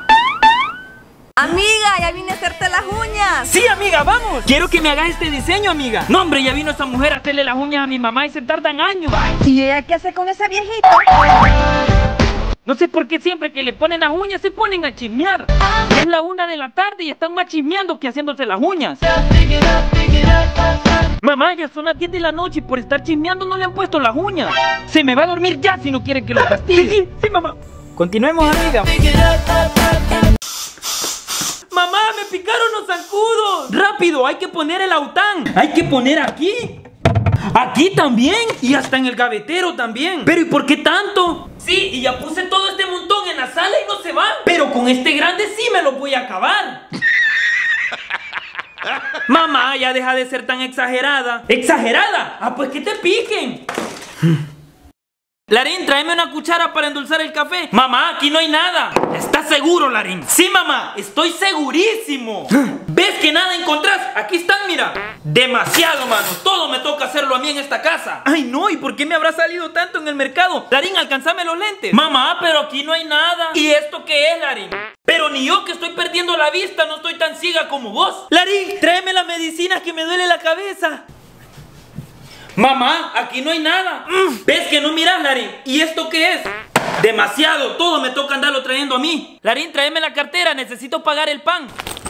Amiga, ya vine a hacerte las uñas. Sí, amiga, vamos. Quiero que me hagas este diseño, amiga. No, hombre, ya vino esa mujer a hacerle las uñas a mi mamá y se tardan años. ¿Y ella qué hace con ese viejito? No sé por qué siempre que le ponen las uñas se ponen a chismear. Es la una de la tarde y están más chismeando que haciéndose las uñas. Mamá, ya son las diez de la noche y por estar chismeando no le han puesto las uñas. Se me va a dormir ya si no quiere que lo castigue. Sí, sí, sí, mamá. Continuemos, amiga. Mamá, me picaron los zancudos. Rápido, hay que poner el aután. Hay que poner aquí. Aquí también. Y hasta en el gavetero también. Pero ¿y por qué tanto? Sí, y ya puse todo este montón en la sala y no se van. Pero con este grande sí me lo voy a acabar. Mamá, ya deja de ser tan exagerada. ¿Exagerada? Ah, pues que te piquen. Larín, tráeme una cuchara para endulzar el café. Mamá, aquí no hay nada. ¿Estás seguro, Larín? Sí, mamá, estoy segurísimo. ¿Ves que nada encontrás? Aquí están, mira. Demasiado, mano. Todo me toca hacerlo a mí en esta casa. Ay, no, ¿y por qué me habrá salido tanto en el mercado? Larín, alcánzame los lentes. Mamá, pero aquí no hay nada. ¿Y esto qué es, Larín? Pero ni yo que estoy perdiendo la vista no estoy tan ciega como vos. Larín, tráeme las medicinas que me duele la cabeza. Mamá, aquí no hay nada. ¿Ves que no miras, Larín? ¿Y esto qué es? Demasiado, todo me toca andarlo trayendo a mí. Larín, tráeme la cartera, necesito pagar el pan.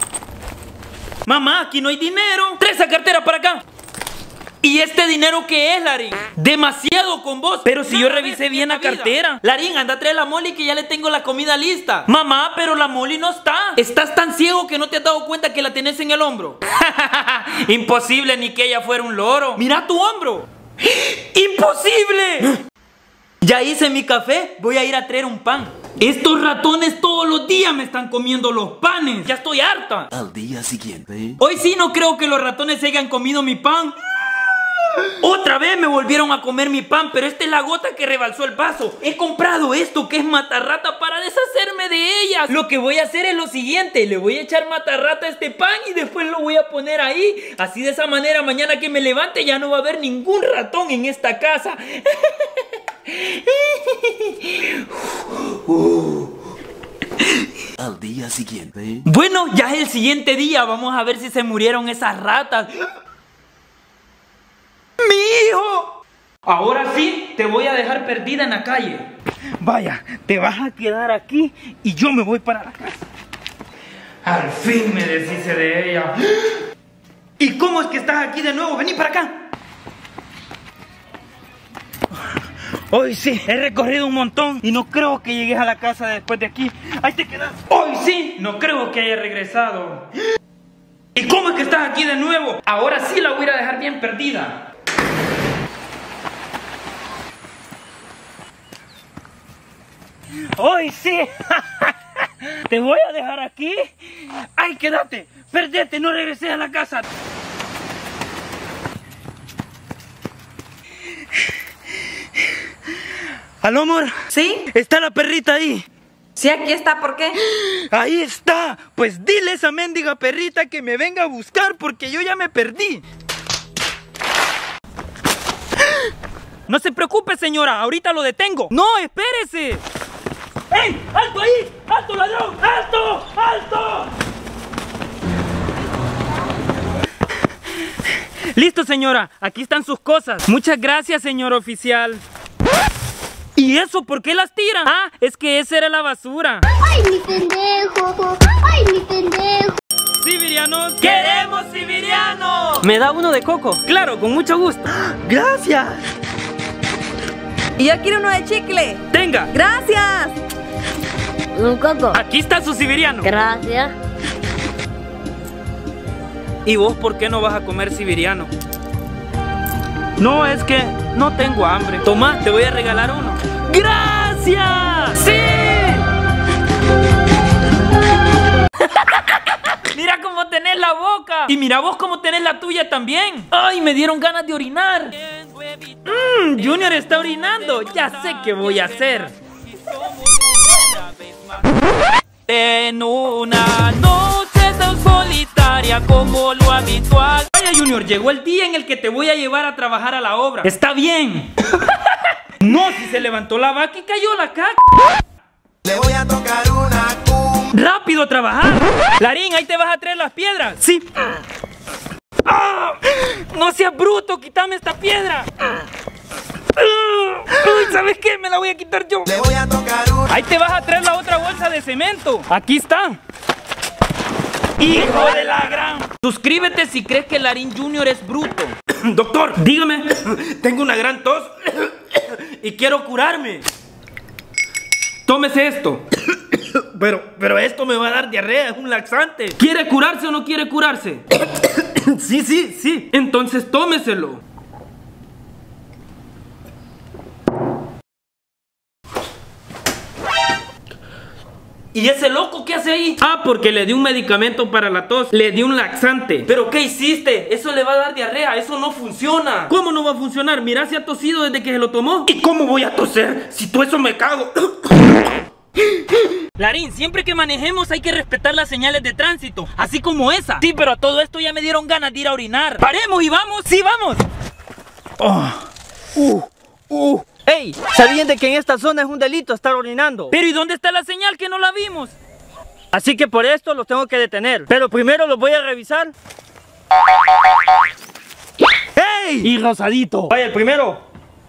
Mamá, aquí no hay dinero. Trae esa cartera para acá. ¿Y este dinero qué es, Larín? Demasiado con vos. Pero si yo revisé bien la cartera. Larín, anda a traer la Molly que ya le tengo la comida lista. Mamá, pero la Molly no está. Estás tan ciego que no te has dado cuenta que la tenés en el hombro. Imposible, ni que ella fuera un loro. Mira tu hombro. ¡Imposible! Ya hice mi café, voy a ir a traer un pan. Estos ratones todos los días me están comiendo los panes. Ya estoy harta. Al día siguiente. Hoy sí no creo que los ratones se hayan comido mi pan. Otra vez me volvieron a comer mi pan, pero esta es la gota que rebalsó el vaso. He comprado esto que es matarrata para deshacerme de ellas. Lo que voy a hacer es lo siguiente. Le voy a echar matarrata a este pan y después lo voy a poner ahí. Así de esa manera mañana que me levante ya no va a haber ningún ratón en esta casa. Al día siguiente. Bueno, ya es el siguiente día. Vamos a ver si se murieron esas ratas. ¡Mi hijo! Ahora sí, te voy a dejar perdida en la calle. Vaya, te vas a quedar aquí y yo me voy para la casa. Al fin me deshice de ella. ¿Y cómo es que estás aquí de nuevo? Vení para acá. Hoy sí, he recorrido un montón y no creo que llegues a la casa después de aquí. Ahí te quedas. Hoy sí, no creo que haya regresado. ¿Y cómo es que estás aquí de nuevo? Ahora sí la voy a ir a dejar bien perdida. Hoy sí. Te voy a dejar aquí. Ay, quédate. Perdete, no regreses a la casa. ¿Aló, amor? ¿Sí? ¿Está la perrita ahí? Sí, aquí está, ¿por qué? Ahí está. Pues dile a esa mendiga perrita que me venga a buscar porque yo ya me perdí. No se preocupe, señora, ahorita lo detengo. No, espérese. ¡Ey! ¡Alto ahí! ¡Alto, ladrón! ¡Alto! ¡Alto! Listo, señora, aquí están sus cosas. Muchas gracias, señor oficial. ¿Y eso por qué las tiran? Ah, es que esa era la basura. ¡Ay, mi pendejo! ¡Ay, mi pendejo! ¡Siberianos! ¡Queremos siberiano! ¿Me da uno de coco? Claro, con mucho gusto. ¡Gracias! Y yo quiero uno de chicle. Tenga. Gracias. Un coco. Aquí está su siberiano. Gracias. ¿Y vos por qué no vas a comer siberiano? No, es que no tengo hambre. Toma, te voy a regalar uno. ¡Gracias! ¡Sí! Mira cómo tenés la boca. Y mira vos cómo tenés la tuya también. Ay, me dieron ganas de orinar. Mmm, Junior está orinando. Ya sé qué voy a hacer. En una noche tan solitaria como lo habitual. Vaya, Junior, llegó el día en el que te voy a llevar a trabajar a la obra. Está bien. No, si se levantó la vaca y cayó la caca. Le voy a tocar una cumbia. ¡Rápido a trabajar! Larín, ahí te vas a traer las piedras. Sí. ¡Ah! No seas bruto, quítame esta piedra. Uy, ¿sabes qué? Me la voy a quitar yo. Le voy a tocar una. Ahí te vas a traer la otra bolsa de cemento. Aquí está. ¡Hijo de la gran! Suscríbete si crees que Larín Junior es bruto. Doctor, dígame. Tengo una gran tos y quiero curarme. Tómese esto. Pero, pero esto me va a dar diarrea, es un laxante. ¿Quiere curarse o no quiere curarse? Sí, sí, sí. Entonces tómeselo. ¿Y ese loco qué hace ahí? Ah, porque le di un medicamento para la tos. Le di un laxante. ¿Pero qué hiciste? Eso le va a dar diarrea. Eso no funciona. ¿Cómo no va a funcionar? Mira, se ha tosido desde que se lo tomó. ¿Y cómo voy a toser? Si todo eso me cago. Larín, siempre que manejemos hay que respetar las señales de tránsito. Así como esa. Sí, pero a todo esto ya me dieron ganas de ir a orinar. ¡Paremos y vamos! ¡Sí, vamos! Oh. Uh, uh. ¡Ey! ¿Sabían de que en esta zona es un delito estar orinando? Pero ¿y dónde está la señal que no la vimos? Así que por esto los tengo que detener. Pero primero los voy a revisar. ¡Ey! Y Rosadito. Vaya, el primero.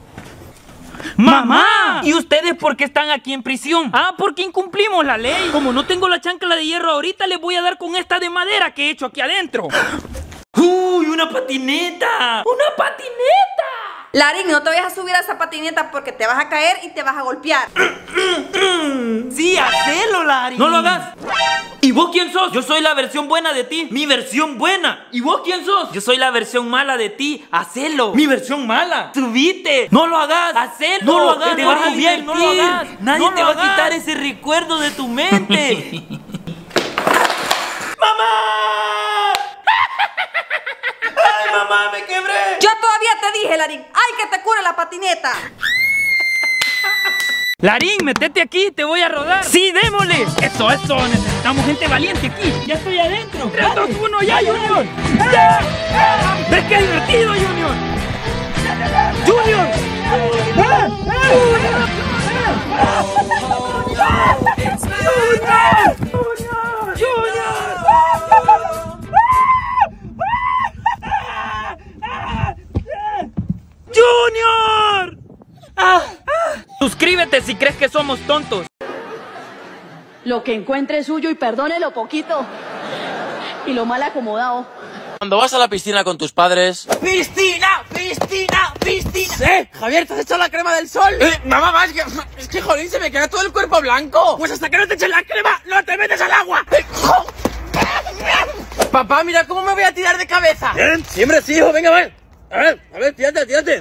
¡Mamá! ¿Y ustedes por qué están aquí en prisión? Ah, porque incumplimos la ley. Como no tengo la chancla de hierro ahorita, les voy a dar con esta de madera que he hecho aquí adentro. ¡Uy, una patineta! ¡Una patineta! Larín, no te vayas a subir a esa patineta porque te vas a caer y te vas a golpear. Sí, hacelo, Larín. No lo hagas. ¿Y vos quién sos? Yo soy la versión buena de ti. Mi versión buena. ¿Y vos quién sos? Yo soy la versión mala de ti. Hacelo. Mi versión mala. Subite. No lo hagas. Hacelo. No lo hagas. Te vas a divertir. No lo hagas. Nadie te va a quitar ese recuerdo de tu mente. ¡Mamá! ¡Ay, mamá, me quebré! Yo todavía te dije, Larín, ¡ay, que te cure la patineta! Larín, metete aquí, te voy a rodar. ¡Sí, démosle! Eso, eso, necesitamos gente valiente aquí. Ya estoy adentro. tres, dos, uno, ya, Junior. ¡Ya! ¿Ves qué divertido, Junior? ¡Junior! ¡Junior! ¡Junior! ¡Junior! Ah, ah. Suscríbete si crees que somos tontos. Lo que encuentre es suyo y perdónelo poquito. Y lo mal acomodado. Cuando vas a la piscina con tus padres... ¡Piscina! ¡Piscina! ¡Piscina! ¿Eh? Javier, ¿te has echado la crema del sol? Eh, mamá, más que... Es que, jolín, se me queda todo el cuerpo blanco. Pues hasta que no te eches la crema, no te metes al agua. Eh, Papá, mira cómo me voy a tirar de cabeza. ¿Eh? Siempre sí, hijo, venga, va. A ver, a ver, tírate, tírate.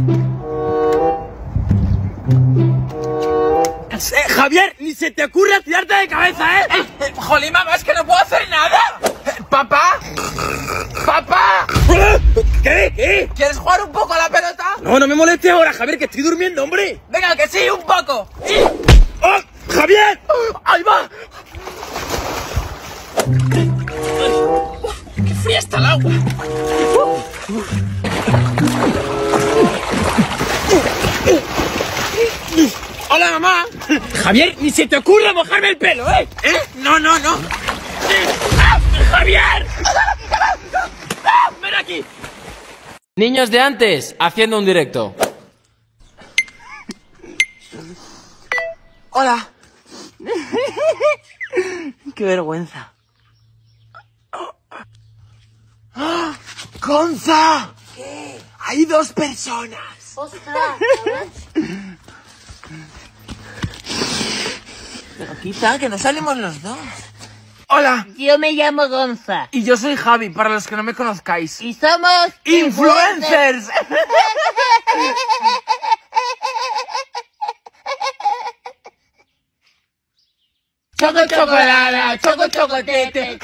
Eh, Javier, ni se te ocurra tirarte de cabeza, ¿eh? eh Jolín, mamá, es que no puedo hacer nada. Eh, ¿Papá? ¡Papá! ¿Qué? ¿Qué? ¿Quieres jugar un poco a la pelota? No, no me molestes ahora, Javier, que estoy durmiendo, hombre. Venga, que sí, un poco. Sí. ¡Oh, Javier! ¡Ahí va! ¡Qué fría está el agua! ¡Hola, mamá! Javier, ni se te ocurra mojarme el pelo, ¿eh? ¿Eh? No, no, no. ¡Ah, ¡Javier! ¡Ah, ¡ven aquí! Niños de antes, haciendo un directo. Hola. Qué vergüenza. ¡Ah! ¡Gonza! ¿Qué? Hay dos personas. ¡Ostras! Pero quita, que no salimos los dos. Hola. Yo me llamo Gonza. Y yo soy Javi, para los que no me conozcáis. Y somos... ¡Influencers! Choco chocolate, choco chocotete.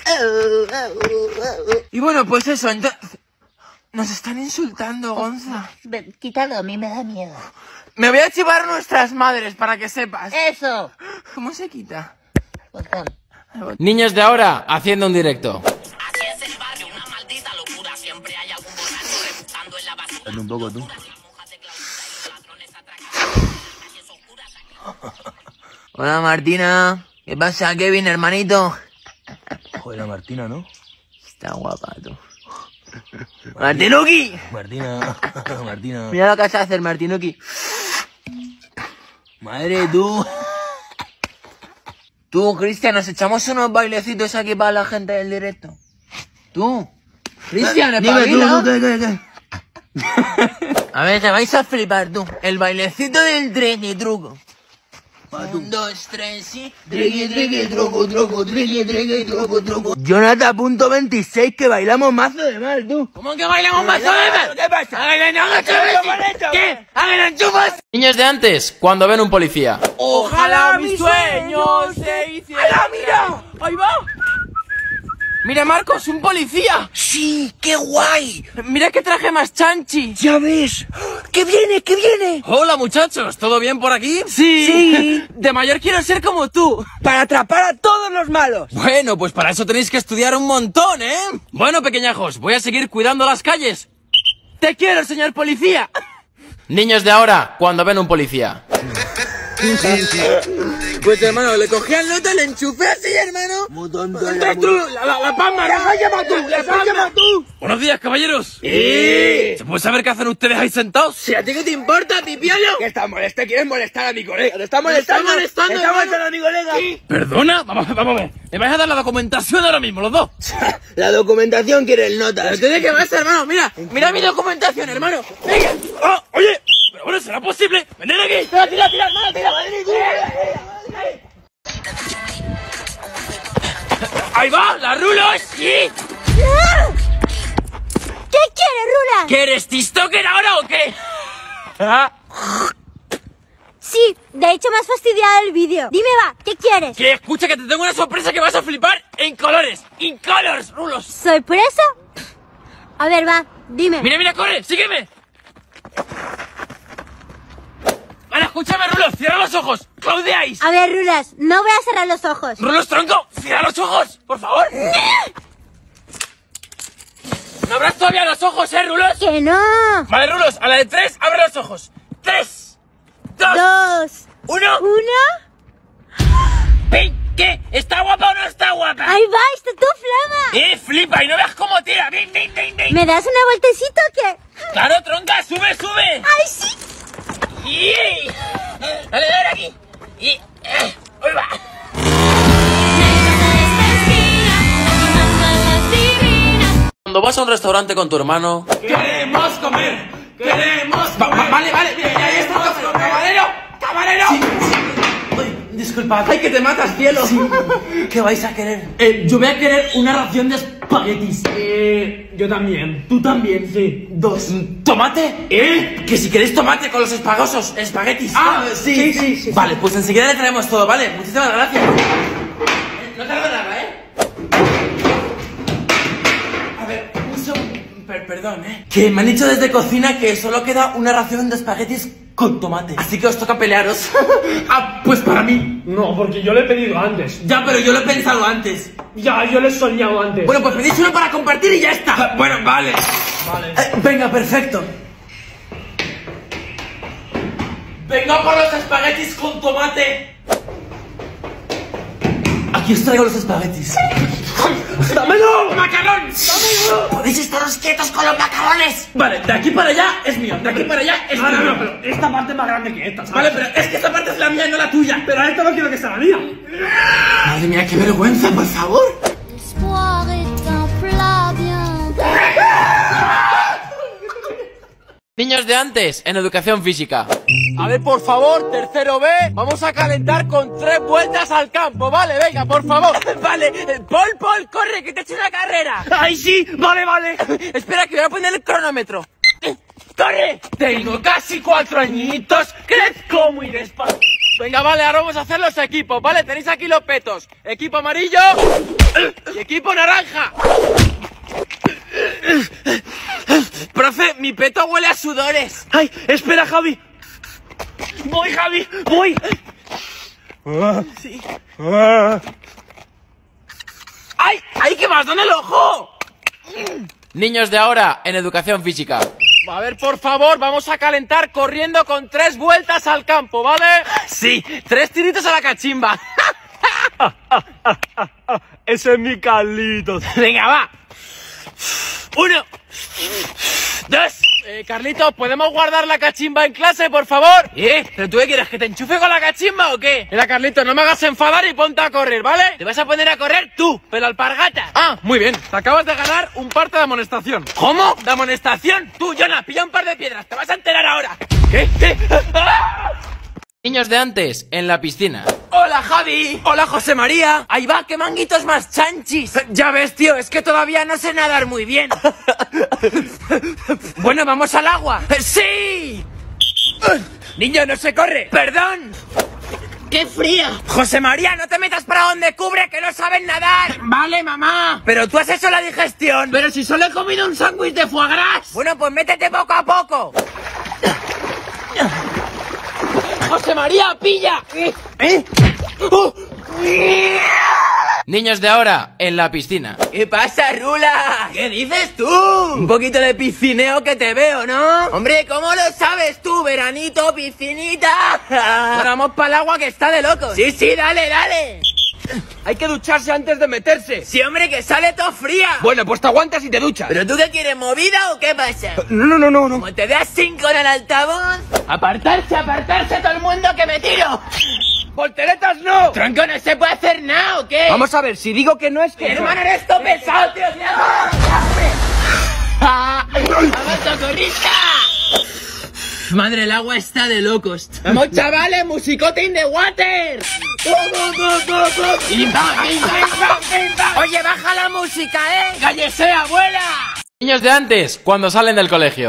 Y bueno, pues eso, entonces... Nos están insultando, Gonza. Ven, quítalo, a mí me da miedo. Me voy a chivar nuestras madres, para que sepas. Eso. ¿Cómo se quita? Niños de ahora, haciendo un directo. Así es el barrio, una maldita locura. Siempre hay algún borracho rebuscando en la basura. Dale un poco tú. Hola, Martina. ¿Qué pasa, Kevin, hermanito? Joder, Martina, ¿no? Está guapa, tú. ¡Martinuki! Martina, Martina. Mira lo que vas a hacer, Martinuki. Madre, tú. Tú, Cristian, nos echamos unos bailecitos aquí para la gente del directo. Tú. Cristian, espabila. Dime tú, tú, ¿qué, qué, qué? A ver, te vais a flipar, tú. El bailecito del triqui truco. Un, dos, tres y... Triqui, triqui, truco, truco, triqui, triqui, truco, truco. Jonathan punto veintiséis, que bailamos mazo de mal, tú. ¿Cómo que bailamos mazo de mal? ¿Qué pasa? ¿Qué? ¡Hagan chufas! Niños de antes, cuando ven un policía. Ojalá mis sueños se hicieran. ¡Hala, mira! ¡Ahí va! Mira, Marcos, un policía. Sí, qué guay. Mira qué traje más chanchi. Ya ves. ¡Que viene, que viene! Hola, muchachos, ¿todo bien por aquí? Sí. Sí. De mayor quiero ser como tú. Para atrapar a todos los malos. Bueno, pues para eso tenéis que estudiar un montón, ¿eh? Bueno, pequeñajos, voy a seguir cuidando las calles. Te quiero, señor policía. Niños de ahora, cuando ven un policía. Pues hermano, le cogí al nota, le enchufé así, hermano. Muy tonto, Entonces tú, la, la, la palma, la palma tú, la palma tú. Buenos días, caballeros. ¡Eh! ¿Se puede saber qué hacen ustedes ahí sentados? Si a ti qué te importa, pipiolo. ¿Qué estás molestando? ¿Quieres molestar a mi colega? ¿Te estás ¿Me estás molestando? molestando, ¿Estás hermano? molestando a mi colega? Sí. ¿Perdona? Vamos, vamos a ver. ¿Me vais a dar la documentación ahora mismo, los dos? La documentación quiere el nota. ¿Pero de qué vas, hermano? Mira, mira mi documentación, hermano. Venga. ¡Ah, oye! Pero bueno, ¿será posible? ¡Venid aquí! Tira, tira, tira, hermano, tira. ¡Ahí va! ¡La Rulos! ¡Sí! ¿Qué quieres, Rula? ¿Qué eres, TikToker ahora o qué? Sí, de hecho me has fastidiado el vídeo. Dime, va, ¿qué quieres? Que escucha que te tengo una sorpresa que vas a flipar en colores. ¡In colors, Rulos! ¿Sorpresa? A ver, va, dime. Mira, mira, corre, sígueme. Ahora, escúchame, Rulos, cierra los ojos. Claudiáis. A ver, Rulas, no voy a cerrar los ojos. Rulos, tronco, cierra los ojos, por favor. No abras todavía los ojos, ¿eh, Rulos? Que no. Vale, Rulos, a la de tres, abre los ojos. Tres, dos, Dos. uno. Uno. ¡Ven! ¿Qué? ¿Está guapa o no está guapa? Ahí va, está tu flama. ¡Eh, flipa! Y no veas cómo tira. ¡Ven, ven, ven, ven! ¿Me das una vueltecita o qué? ¡Claro, tronca! ¡Sube, sube! ¡Ay, sí! ¡Y! ¡Dale, dale aquí! ¡Y! Eh, ¡ahí va! Cuando vas a un restaurante con tu hermano... ¡Queremos comer! ¡Queremos comer! Va, va, vale, vale, mira, ya, ya está. ¡Camarero! ¡Camarero! Sí. Disculpad. ¡Ay, que te matas, cielo! Sí. ¿Qué vais a querer? Eh, yo voy a querer una ración de espaguetis. Eh, yo también. Tú también, sí. Dos. ¿Tomate? ¿Eh? Que si queréis tomate con los espagosos, espaguetis. Ah, sí, sí, sí, sí. Vale, pues enseguida le traemos todo, ¿vale? Muchísimas gracias. No tarda nada, ¿eh? A ver, un segundo. Per perdón, ¿eh? Que me han dicho desde cocina que solo queda una ración de espaguetis con tomate. Así que os toca pelearos. Ah, pues para mí. No, porque yo lo he pedido antes. Ya, pero yo lo he pensado antes. Ya, yo lo he soñado antes. Bueno, pues pedís uno para compartir y ya está. Bueno, vale. Vale. Eh, venga, perfecto. Venga por los espaguetis con tomate. Aquí os traigo los espaguetis. ¡Dámelo! ¡Macarrón! ¡Dámelo! ¿Podéis estaros quietos con los macarrones? Vale, de aquí para allá es mío, de aquí para allá es No, mío. no, no, pero esta parte es más grande que esta, ¿sabes? Vale, pero es que esta parte es la mía y no la tuya. Pero esta no quiero que sea la mía. Madre mía, qué vergüenza, por favor. Niños de antes, en educación física. A ver, por favor, tercero B, vamos a calentar con tres vueltas al campo, ¿vale? Venga, por favor. Vale, Paul, Paul, corre, que te eche una carrera. ¡Ay, sí! Vale, vale. Espera, que voy a poner el cronómetro. ¡Corre! Tengo casi cuatro añitos, crezco muy despacio. Venga, vale, ahora vamos a hacer los equipos, ¿vale? Tenéis aquí los petos. Equipo amarillo y equipo naranja. Profe, mi peto huele a sudores. Ay, espera, Javi. Voy, Javi, voy. Sí. ¡Ay! ¡Ay, que más! ¡Dame el ojo! Niños de ahora, en educación física. A ver, por favor, vamos a calentar corriendo con tres vueltas al campo, ¿vale? Sí, tres tiritos a la cachimba. Ese es mi Carlitos. Venga, va. Uno. Dos. Eh, Carlitos, ¿podemos guardar la cachimba en clase, por favor? ¿Eh? ¿Pero tú qué quieres? ¿Que te enchufe con la cachimba o qué? Mira, Carlitos, no me hagas enfadar y ponte a correr, ¿vale? Te vas a poner a correr tú, pero alpargata. Ah, muy bien. Te acabas de ganar un parte de amonestación. ¿Cómo? ¿De amonestación? Tú, Jonah, pilla un par de piedras. Te vas a enterar ahora. ¿Qué? ¿Qué? ¡Ah! Niños de antes, en la piscina. Hola, Javi. Hola, José María. Ahí va, qué manguitos más chanchis. Ya ves, tío, es que todavía no sé nadar muy bien. Bueno, ¿vamos al agua? ¡Sí! Niño, no se corre. Perdón. ¡Qué fría! José María, no te metas para donde cubre, que no saben nadar. Vale, mamá. Pero tú has hecho la digestión. Pero si solo he comido un sándwich de foie gras. Bueno, pues métete poco a poco. ¡José María, pilla! ¿Eh? ¡Oh! Niños de ahora, en la piscina. ¿Qué pasa, Rula? ¿Qué dices tú? Un poquito de piscineo que te veo, ¿no? Hombre, ¿cómo lo sabes tú? Veranito, piscinita. Bueno, vamos para el agua que está de locos. Sí, sí, dale, dale. Hay que ducharse antes de meterse. Sí, hombre, que sale todo fría. Bueno, pues te aguantas y te duchas. ¿Pero tú qué quieres, movida o qué pasa? No, no, no, no. no. Como te das cinco en el altavoz. Apartarse, apartarse todo el mundo que me tiro. ¡Volteretas no! Tronco, no se puede hacer nada, ¿o qué? Vamos a ver, si digo que no es que... Hermano, eres todo pesado, tío. ¡Vamos, socorrista! Madre, el agua está de locos. ¡Vamos, chavales! ¡Musicote in the water! Oye, baja la música, ¿eh? ¡Cállese, abuela! Niños de antes, cuando salen del colegio.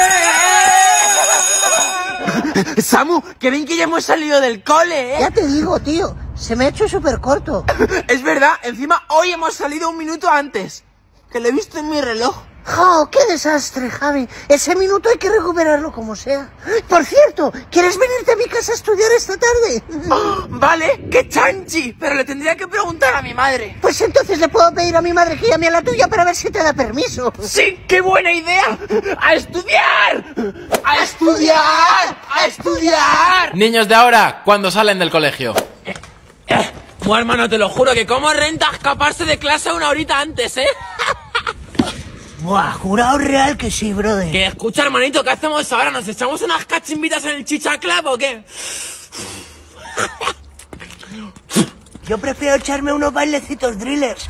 Samu, que bien que ya hemos salido del cole, ¿eh? Ya te digo, tío, se me ha hecho súper corto. Es verdad, encima hoy hemos salido un minuto antes. Que lo he visto en mi reloj. ¡Oh, qué desastre, Javi! Ese minuto hay que recuperarlo como sea. Por cierto, ¿quieres venirte a mi casa a estudiar esta tarde? Oh, vale, qué chanchi, pero le tendría que preguntar a mi madre. Pues entonces le puedo pedir a mi madre que llame a la tuya para ver si te da permiso. ¡Sí, qué buena idea! ¡A estudiar! ¡A estudiar! ¡A estudiar! Niños de ahora, cuando salen del colegio. Bueno, hermano, te lo juro que como renta escaparse de clase una horita antes, ¿eh? Buah, jurado real que sí, brother. Que escucha, hermanito, ¿qué hacemos ahora? ¿Nos echamos unas cachimbitas en el chichaclub o qué? Yo prefiero echarme unos bailecitos drillers.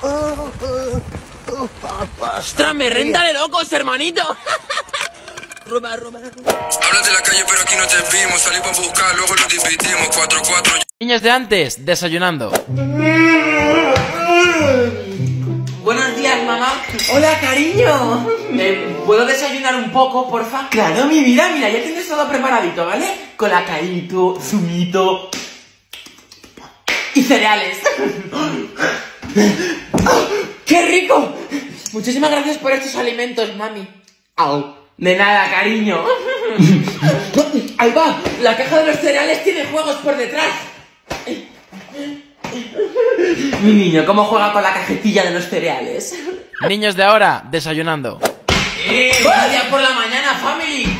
¡Ostras, me renta de locos, hermanito! Roba, roba, roba. Hablas de la calle, pero aquí no te vimos. Salimos a buscar, luego nos dividimos. cuatro cuatro. Niños de antes, desayunando. Buenos días, mamá. Hola, cariño. Eh, ¿Puedo desayunar un poco, porfa? Claro, mi vida, mira, ya tienes todo preparadito, ¿vale? Colacadito, zumito y cereales. ¡Qué rico! Muchísimas gracias por estos alimentos, mami. Au. De nada, cariño. Ahí va, la caja de los cereales tiene juegos por detrás. Mi niño, ¿cómo juega con la cajetilla de los cereales? Niños de ahora, desayunando. ¡Eh! ¡Buenos días por la mañana, family!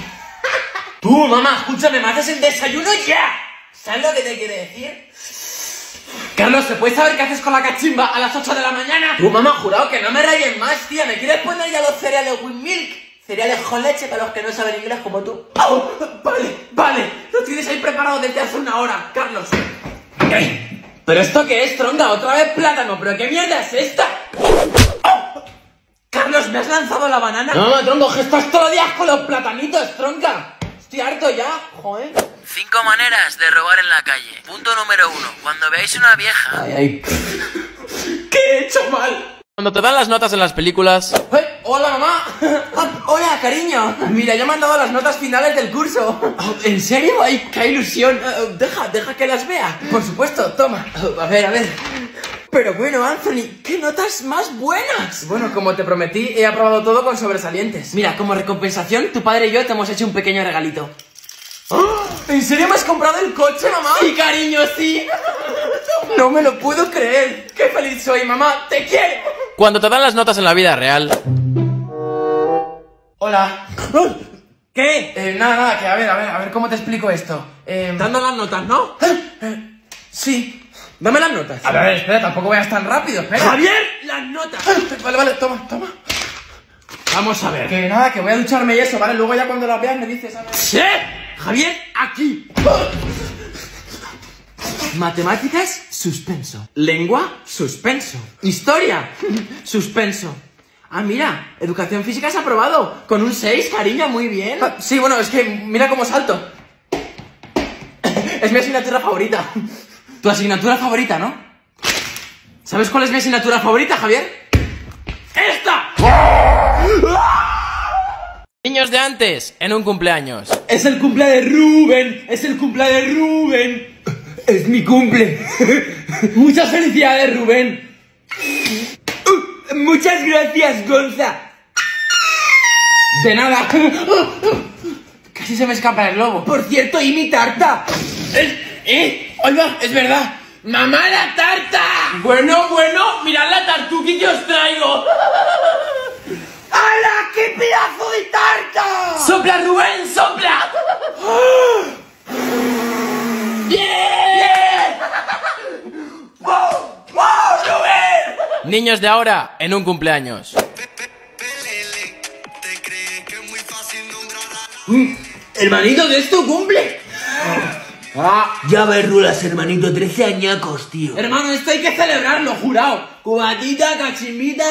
Tú, mamá, escúchame, ¿me haces el desayuno ya? ¿Sabes lo que te quiere decir? Carlos, ¿se puede saber qué haces con la cachimba a las ocho de la mañana? Tu mamá ha jurado que no me rayes más, tía. ¿Me quieres poner ya los cereales Win Milk? Cereales con leche para los que no saben inglés como tú. Oh, vale, vale. Los tienes ahí preparados desde hace una hora, Carlos. ¿Qué? ¿Pero esto qué es, tronca? ¿Otra vez plátano? ¿Pero qué mierda es esta? Oh. Carlos, ¿me has lanzado la banana? No, tronco, que estás todos los días con los platanitos, tronca. Estoy harto ya, joder. Cinco maneras de robar en la calle. Punto número uno. Cuando veáis una vieja... Ay, ay. ¿Qué he hecho mal? Cuando te dan las notas en las películas... Hey, hola, mamá. Ah, hola, cariño. Mira, ya me han dado las notas finales del curso. Oh, ¿en serio? ¡Ay, qué ilusión! Uh, deja, deja que las vea. Por supuesto, toma. Uh, a ver, a ver. Pero bueno, Anthony, ¿qué notas más buenas? Bueno, como te prometí, he aprobado todo con sobresalientes. Mira, como recompensación, tu padre y yo te hemos hecho un pequeño regalito. ¡Oh! ¿En serio me has comprado el coche, mamá? Sí, cariño, sí. No me lo puedo creer. ¡Qué feliz soy, mamá! ¡Te quiero! Cuando te dan las notas en la vida real... Hola. ¿Qué? Eh, nada, nada, que a ver, a ver, a ver, ¿cómo te explico esto? Eh... Dando las notas, ¿no? Eh, sí. Dame las notas. A ver, a ver, espera, tampoco vayas tan rápido, espera. ¡Javier! ¡Las notas! Vale, vale, toma, toma. Vamos a ver. Que nada, que voy a ducharme y eso, ¿vale? Luego ya cuando las veas me dices, ¿sabes? ¡Sí! Javier, aquí. Matemáticas, suspenso. Lengua, suspenso. Historia, suspenso. Ah, mira, educación física has aprobado. Con un seis, cariño, muy bien. Ah, sí, bueno, es que mira cómo salto. Es mi asignatura favorita. Tu asignatura favorita, ¿no? ¿Sabes cuál es mi asignatura favorita, Javier? ¡Esta! Niños de antes, en un cumpleaños. Es el cumple de Rubén, es el cumple de Rubén. Es mi cumple. Muchas felicidades, Rubén. Uh, muchas gracias, Gonza. De nada. Casi se me escapa el globo. Por cierto, ¿y mi tarta? ¿Eh? ¿Eh? Oiga, es verdad. ¡Mamá, la tarta! Bueno, bueno, mirad la tartuqui que os traigo. ¡Hala! ¡Qué pedazo de tarta! ¡Sopla, Rubén, sopla! ¡Bien! ¡Wow! ¡Wow, Rubén! Niños de ahora, en un cumpleaños. Mm, hermanito, ¿qué es tu cumple? Ah, ya ves, rulas, hermanito, trece añacos, tío. Hermano, esto hay que celebrarlo, jurado. Cubatita, cachimbita.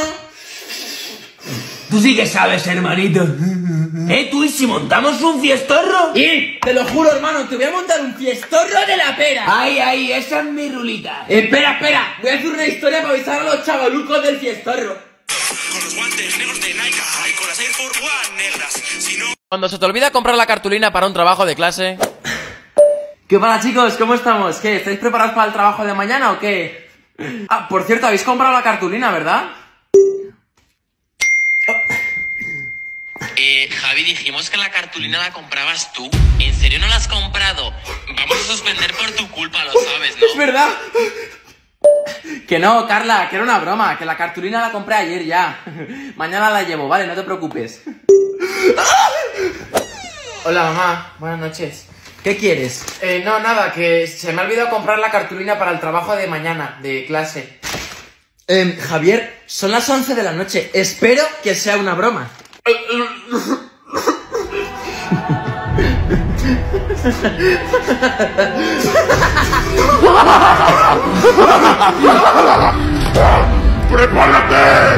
Tú sí que sabes, hermanito. ¿Eh, tú y si montamos un fiestorro? Y te lo juro, hermano, te voy a montar un fiestorro de la pera. Ay, ay, esa es mi rulita. Espera, espera, voy a hacer una historia para avisar a los chavalucos del fiestorro. Con los guantes negros de Nike y con las Air Force One negras. Si no... Cuando se te olvida comprar la cartulina para un trabajo de clase... ¿Qué pasa, chicos? ¿Cómo estamos? ¿Qué? ¿Estáis preparados para el trabajo de mañana o qué? Ah, por cierto, habéis comprado la cartulina, ¿verdad? Eh, Javi, dijimos que la cartulina la comprabas tú. ¿En serio no la has comprado? Vamos a suspender por tu culpa, lo sabes, ¿no? ¡Es verdad! Que no, Carla, que era una broma, que la cartulina la compré ayer ya. Mañana la llevo, vale, no te preocupes. Hola, mamá, buenas noches. ¿Qué quieres? Eh, no, nada, que se me ha olvidado comprar la cartulina para el trabajo de mañana, de clase. Eh, Javier, son las once de la noche, espero que sea una broma. ¡Prepárate!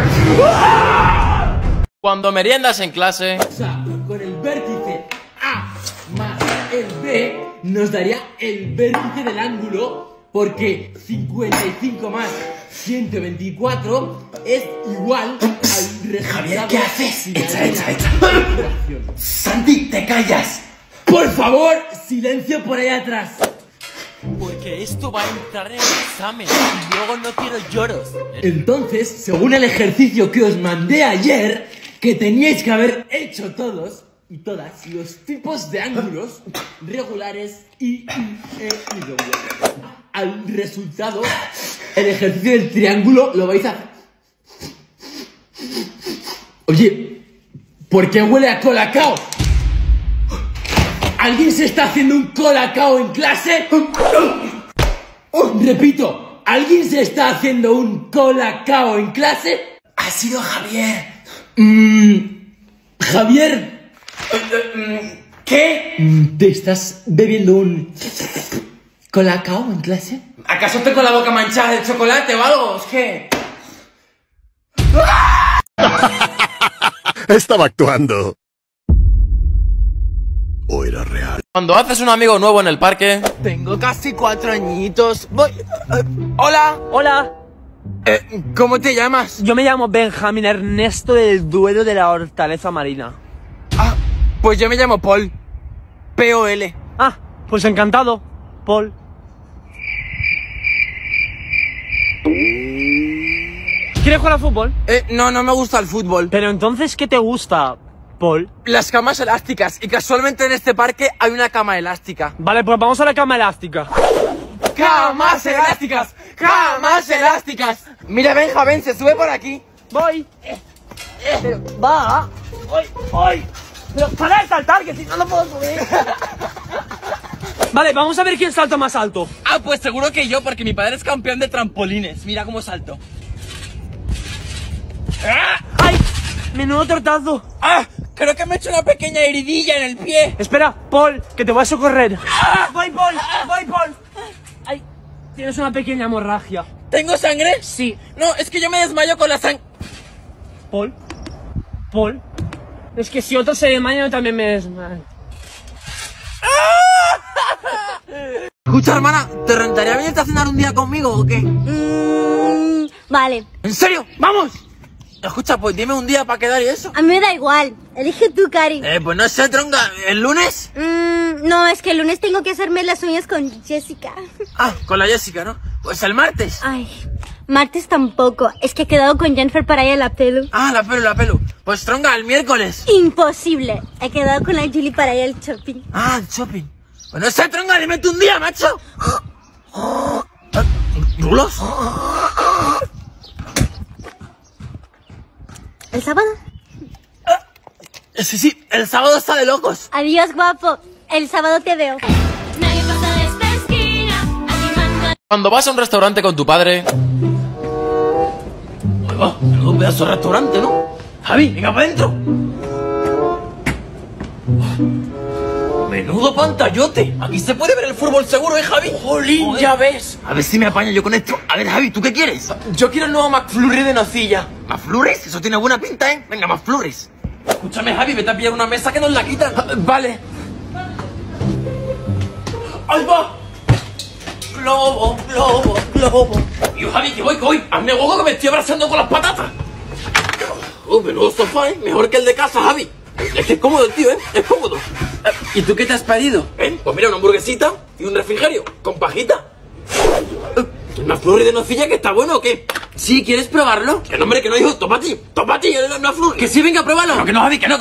Cuando meriendas en clase... Con el vértice A más el B nos daría el vértice del ángulo, porque cincuenta y cinco más ciento veinticuatro es igual al resultado. Javier, ¿qué haces? Echa, echa, echa. Santi, te callas. Por favor, silencio por ahí atrás. Porque esto va a entrar en el examen y luego no quiero lloros. Entonces, según el ejercicio que os mandé ayer, que teníais que haber hecho todos y todas los tipos de ángulos regulares y, y, e, y doble. Al resultado, el ejercicio del triángulo lo vais a... Oye, ¿por qué huele a colacao? ¿Alguien se está haciendo un colacao en clase? Repito, ¿alguien se está haciendo un colacao en clase? Ha sido Javier. Mm, Javier. ¿Qué? ¿Te estás bebiendo un colacao en clase? ¿Acaso tengo la boca manchada de chocolate o algo? Es que... Estaba actuando. ¿O era real? Cuando haces un amigo nuevo en el parque... Tengo casi cuatro añitos. Voy... eh, hola. Hola. Eh, ¿Cómo te llamas? Yo me llamo Benjamín Ernesto del Duero de la Hortaleza Marina. Ah, pues yo me llamo Paul. P O L. Ah, pues encantado, Paul. ¿Quieres jugar al fútbol? Eh, no, no me gusta el fútbol. Pero entonces, ¿qué te gusta, Paul? Las camas elásticas. Y casualmente en este parque hay una cama elástica. Vale, pues vamos a la cama elástica. ¡Camas elásticas! ¡Camas elásticas! Mira, Benja, ven, se sube por aquí. Voy. Eh, eh, va. Voy, voy. Pero para de saltar, que si no, no puedo subir. Vale, vamos a ver quién salta más alto. Ah, pues seguro que yo, porque mi padre es campeón de trampolines. Mira cómo salto. ¡Ay! Menudo tortazo. ¡Ah! Creo que me he hecho una pequeña heridilla en el pie. Espera, Paul, que te voy a socorrer. ¡Ah! Voy, Paul, voy, Paul. Ay, tienes una pequeña hemorragia. ¿Tengo sangre? Sí. No, es que yo me desmayo con la sangre. Paul, Paul. Es que si otro se desmaya, yo también me desmayo. Escucha, hermana, ¿te rentaría venirte a cenar un día conmigo o qué? Mm, vale. ¿En serio? ¡Vamos! Escucha, pues dime un día para quedar y eso. A mí me da igual. Elige tú, Cari. Eh, pues no sé, tronca. ¿El lunes? Mm, no, es que el lunes tengo que hacerme las uñas con Jessica. Ah, con la Jessica, ¿no? Pues el martes. Ay, martes tampoco. Es que he quedado con Jennifer para ir a la pelu. Ah, la pelu, la pelu. Pues tronca, el miércoles. Imposible. He quedado con la Julie para ir al shopping. Ah, el shopping. Pues no sé, tronca, dime tú un día, macho. ¿Rulos? ¿El sábado? Sí, sí, el sábado está de locos. Adiós, guapo. El sábado te veo. Nadie pasa de esta esquina. Cuando vas a un restaurante con tu padre... Ahí va, un pedazo de restaurante, ¿no? Javi, venga para adentro. Menudo pantallote. Aquí se puede ver el fútbol seguro, ¿eh, Javi? Jolín, Joder. ya ves. A ver si me apaño yo con esto. A ver, Javi, ¿tú qué quieres? Yo quiero el nuevo McFlurry de nocilla. ¿McFlurries? Eso tiene buena pinta, ¿eh? Venga, McFlurries. Escúchame, Javi, vete a pillar una mesa que nos la quitan. Vale. ¡Ahí va! Globo, globo, globo. Yo, Javi, que voy, que voy. Hazme hueco que me estoy abrazando con las patatas. Oh, menudo sofá, ¿eh? Mejor que el de casa, Javi. Es que es cómodo el tío, ¿eh? Es cómodo. ¿Y tú qué te has pedido? ¿Eh? Pues mira, una hamburguesita y un refrigerio con pajita. ¿El McFlurry de nocilla que está bueno o qué? Sí, ¿quieres probarlo? Que no, hombre, que no, hijo. Toma a ti. Toma a ti el McFlurry. Que sí, venga, pruébalo. No, que no, Javi, que no.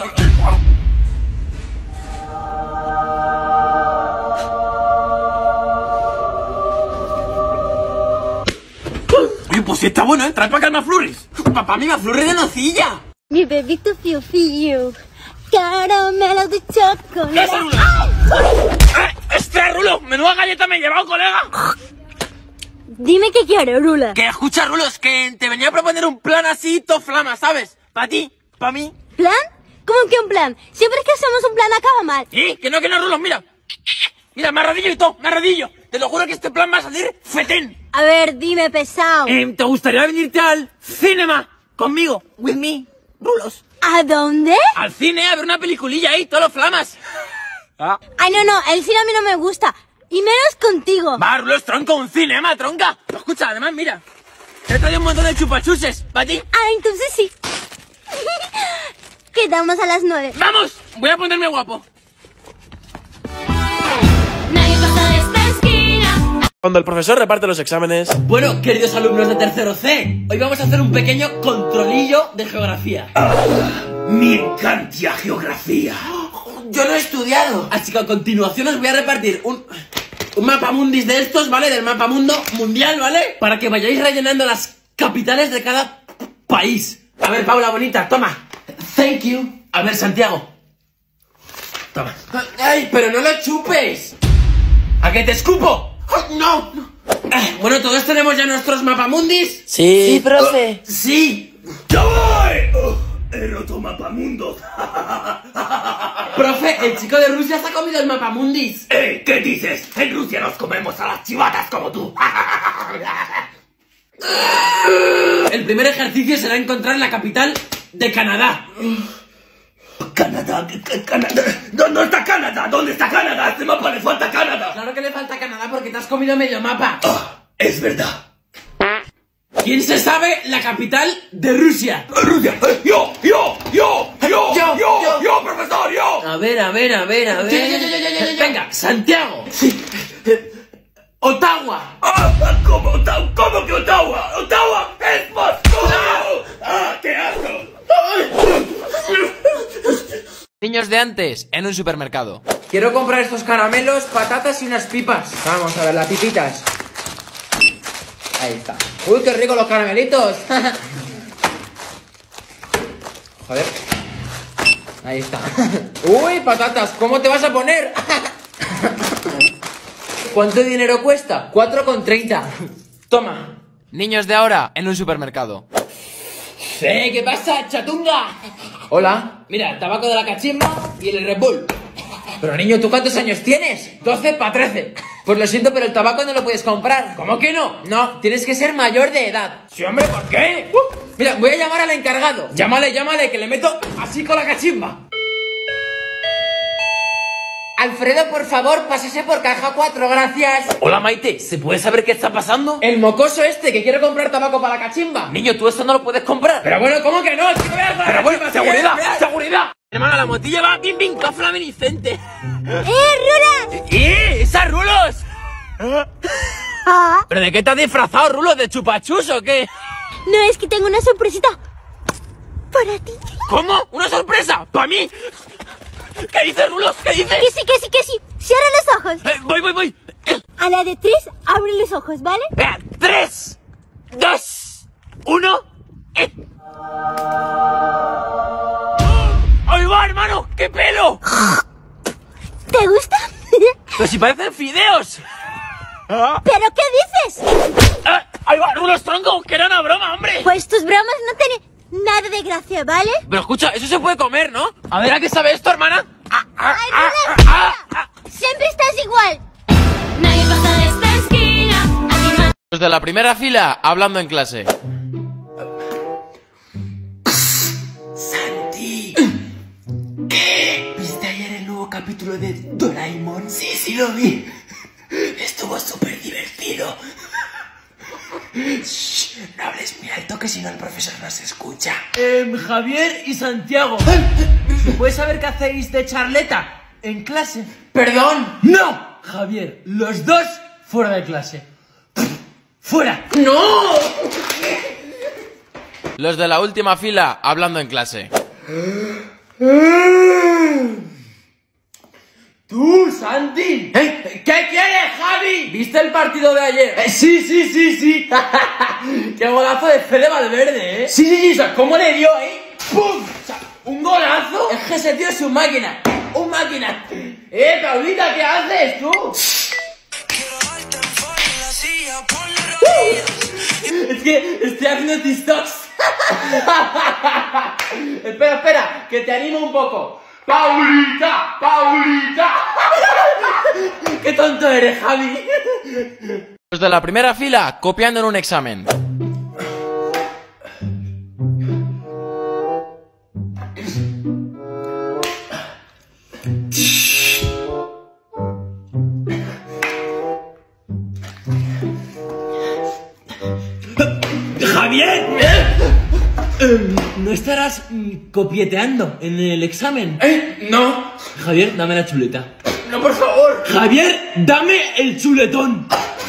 Oye, pues sí está bueno, ¿eh? Trae para acá el McFlurries. Papá, mi McFlurry de nocilla. Mi bebito fiu fiu. Caramelo de chocolate. ¡Ese Rulo! ¡Eh! ¡Extra, Rulo! ¡Menuda galleta me he llevado, colega! Dime qué quiero, Rula. Que escucha, Rulo, es que te venía a proponer un plan así, to flama, ¿sabes? Para ti, para mí. ¿Plan? ¿Cómo que un plan? Siempre que hacemos un plan acaba mal. ¿Y? Que no, que no, Rulo, mira. Mira, me arrodillo y todo, me arrodillo. Te lo juro que este plan va a salir fetén. A ver, dime, pesado. Eh, ¿Te gustaría venirte al cinema conmigo? With me, Rulos. ¿A dónde? Al cine, a ver una peliculilla ahí, todos los flamas. Ah. Ay, no, no, el cine a mí no me gusta. Y menos contigo. Va, Rulos, tronco, un cinema, tronca. Escucha, además, mira. Te he traído un montón de chupachuses, ¿para ti? Ah, entonces sí. Quedamos a las nueve. ¡Vamos! Voy a ponerme guapo. Nadie pasa de esta esquina. Cuando el profesor reparte los exámenes... Bueno, queridos alumnos de tercero C, hoy vamos a hacer un pequeño controlillo de geografía. Ah, me encanta geografía. Yo no he estudiado. Así que a continuación os voy a repartir un, un mapa mundis de estos, ¿vale? Del mapa mundo mundial, ¿vale? Para que vayáis rellenando las capitales de cada país. A ver, Paula, bonita, toma. Thank you. A ver, Santiago. Toma. ¡Ay, pero no lo chupes! ¿A qué te escupo? No, no. Eh, bueno, ¿todos tenemos ya nuestros mapamundis? Sí. Sí, profe. Uh, sí. ¡Ya voy! Uh, he roto mapamundo. Profe, el chico de Rusia se ha comido el mapamundis. ¡Eh! ¿Qué dices? En Rusia nos comemos a las chivatas como tú. El primer ejercicio será encontrar la capital de Canadá. Canadá, Canadá. ¿Dónde está Canadá? ¿Dónde está Canadá? A este mapa le falta Canadá. Claro que le falta Canadá porque te has comido medio mapa. Oh, es verdad. ¿Quién se sabe la capital de Rusia? Rusia. Yo, yo, yo, yo, yo, yo, yo, yo, profesor, yo. A ver, a ver, a ver, a ver. Yo, yo, yo, yo, yo, yo. Venga, Santiago. Sí. Ottawa. Ah, ¿Cómo, Ottawa? ¿Cómo que Ottawa? Ottawa es Moscú. ¡Ah, qué asco! Niños de antes, en un supermercado. Quiero comprar estos caramelos, patatas y unas pipas. Vamos a ver las pipitas. Ahí está. Uy, qué rico los caramelitos. Joder. Ahí está. Uy, patatas, ¿cómo te vas a poner? ¿Cuánto dinero cuesta? cuatro con treinta. Toma. Niños de ahora, en un supermercado. ¿Eh? ¿Qué pasa, chatunga? Hola. Mira, el tabaco de la cachimba y el Red Bull. Pero niño, ¿tú cuántos años tienes? doce para trece. Pues lo siento, pero el tabaco no lo puedes comprar. ¿Cómo que no? No, tienes que ser mayor de edad. Sí, hombre, ¿por qué? Uh, mira, voy a llamar al encargado. Llámale, llámale, que le meto así con la cachimba. Alfredo, por favor, pásese por caja cuatro, gracias. Hola, Maite, ¿se puede saber qué está pasando? El mocoso este que quiere comprar tabaco para la cachimba. Niño, tú esto no lo puedes comprar. Pero bueno, ¿cómo que no? Chico, veas Pero bueno, cachimba, seguridad, veas. seguridad. Hermano, la motilla va bien, bien, flaminicenente. ¡Eh, Rulas! ¡Eh, esas Rulos! ¿Pero de qué te has disfrazado, Rulos? ¿De chupachus o qué? No, es que tengo una sorpresita para ti. ¿Cómo? ¿Una sorpresa? ¿Para mí? ¿Qué dices, Rulos? ¿Qué dices? Que sí, que sí, que sí. Cierra los ojos. Eh, voy, voy, voy. A la de tres, abre los ojos, ¿vale? Eh, tres, dos, uno. Eh. ¡Ahí va, hermano! ¡Qué pelo! ¿Te gusta? Pero si parecen fideos. ¿Pero qué dices? Eh, ¡Ahí va, Rulos, tronco! ¡Que era una broma, hombre! Pues tus bromas no tienen nada de gracia, ¿vale? Pero escucha, eso se puede comer, ¿no? A ver, ¿a qué sabe esto, hermana? Ah, ah, ¡Ay, ah, Rulas, ah, ah. siempre estás igual! Nadie pasa de esta esquina. Aquí no... Los de la primera fila hablando en clase. Santi, ¿qué? ¿Viste ayer el nuevo capítulo de Doraemon? Sí, sí lo vi. Estuvo súper divertido. Shh, no hables muy alto que si no el profesor nos escucha. Eh, Javier y Santiago. ¿Se puede saber qué hacéis de charleta en clase? ¿Perdón? ¡No! Javier, los dos fuera de clase. ¡Fuera! ¡No! Los de la última fila hablando en clase. ¡Tú, Santi! ¿Eh? ¿Qué quieres, Javi? ¿Viste el partido de ayer? Eh, sí, sí, sí, sí. ¡Qué golazo de Fede Valverde, eh! Sí, sí, sí, o sea, ¿cómo le dio, eh? ¡Pum! O sea, un golazo. Es que ese tío es un máquina. ¡Un máquina! ¡Eh, Paulita, qué haces tú! Es que estoy haciendo TikToks. Espera, espera, que te animo un poco. ¡Paulita! ¡Paulita! ¡Qué tonto eres, Javi! Los de la primera fila copiando en un examen. ¡Javier! ¿Eh? Eh, ¿No estarás mm, copieteando en el examen? ¿Eh? No. Javier, dame la chuleta. No, por favor. Javier, dame el chuletón.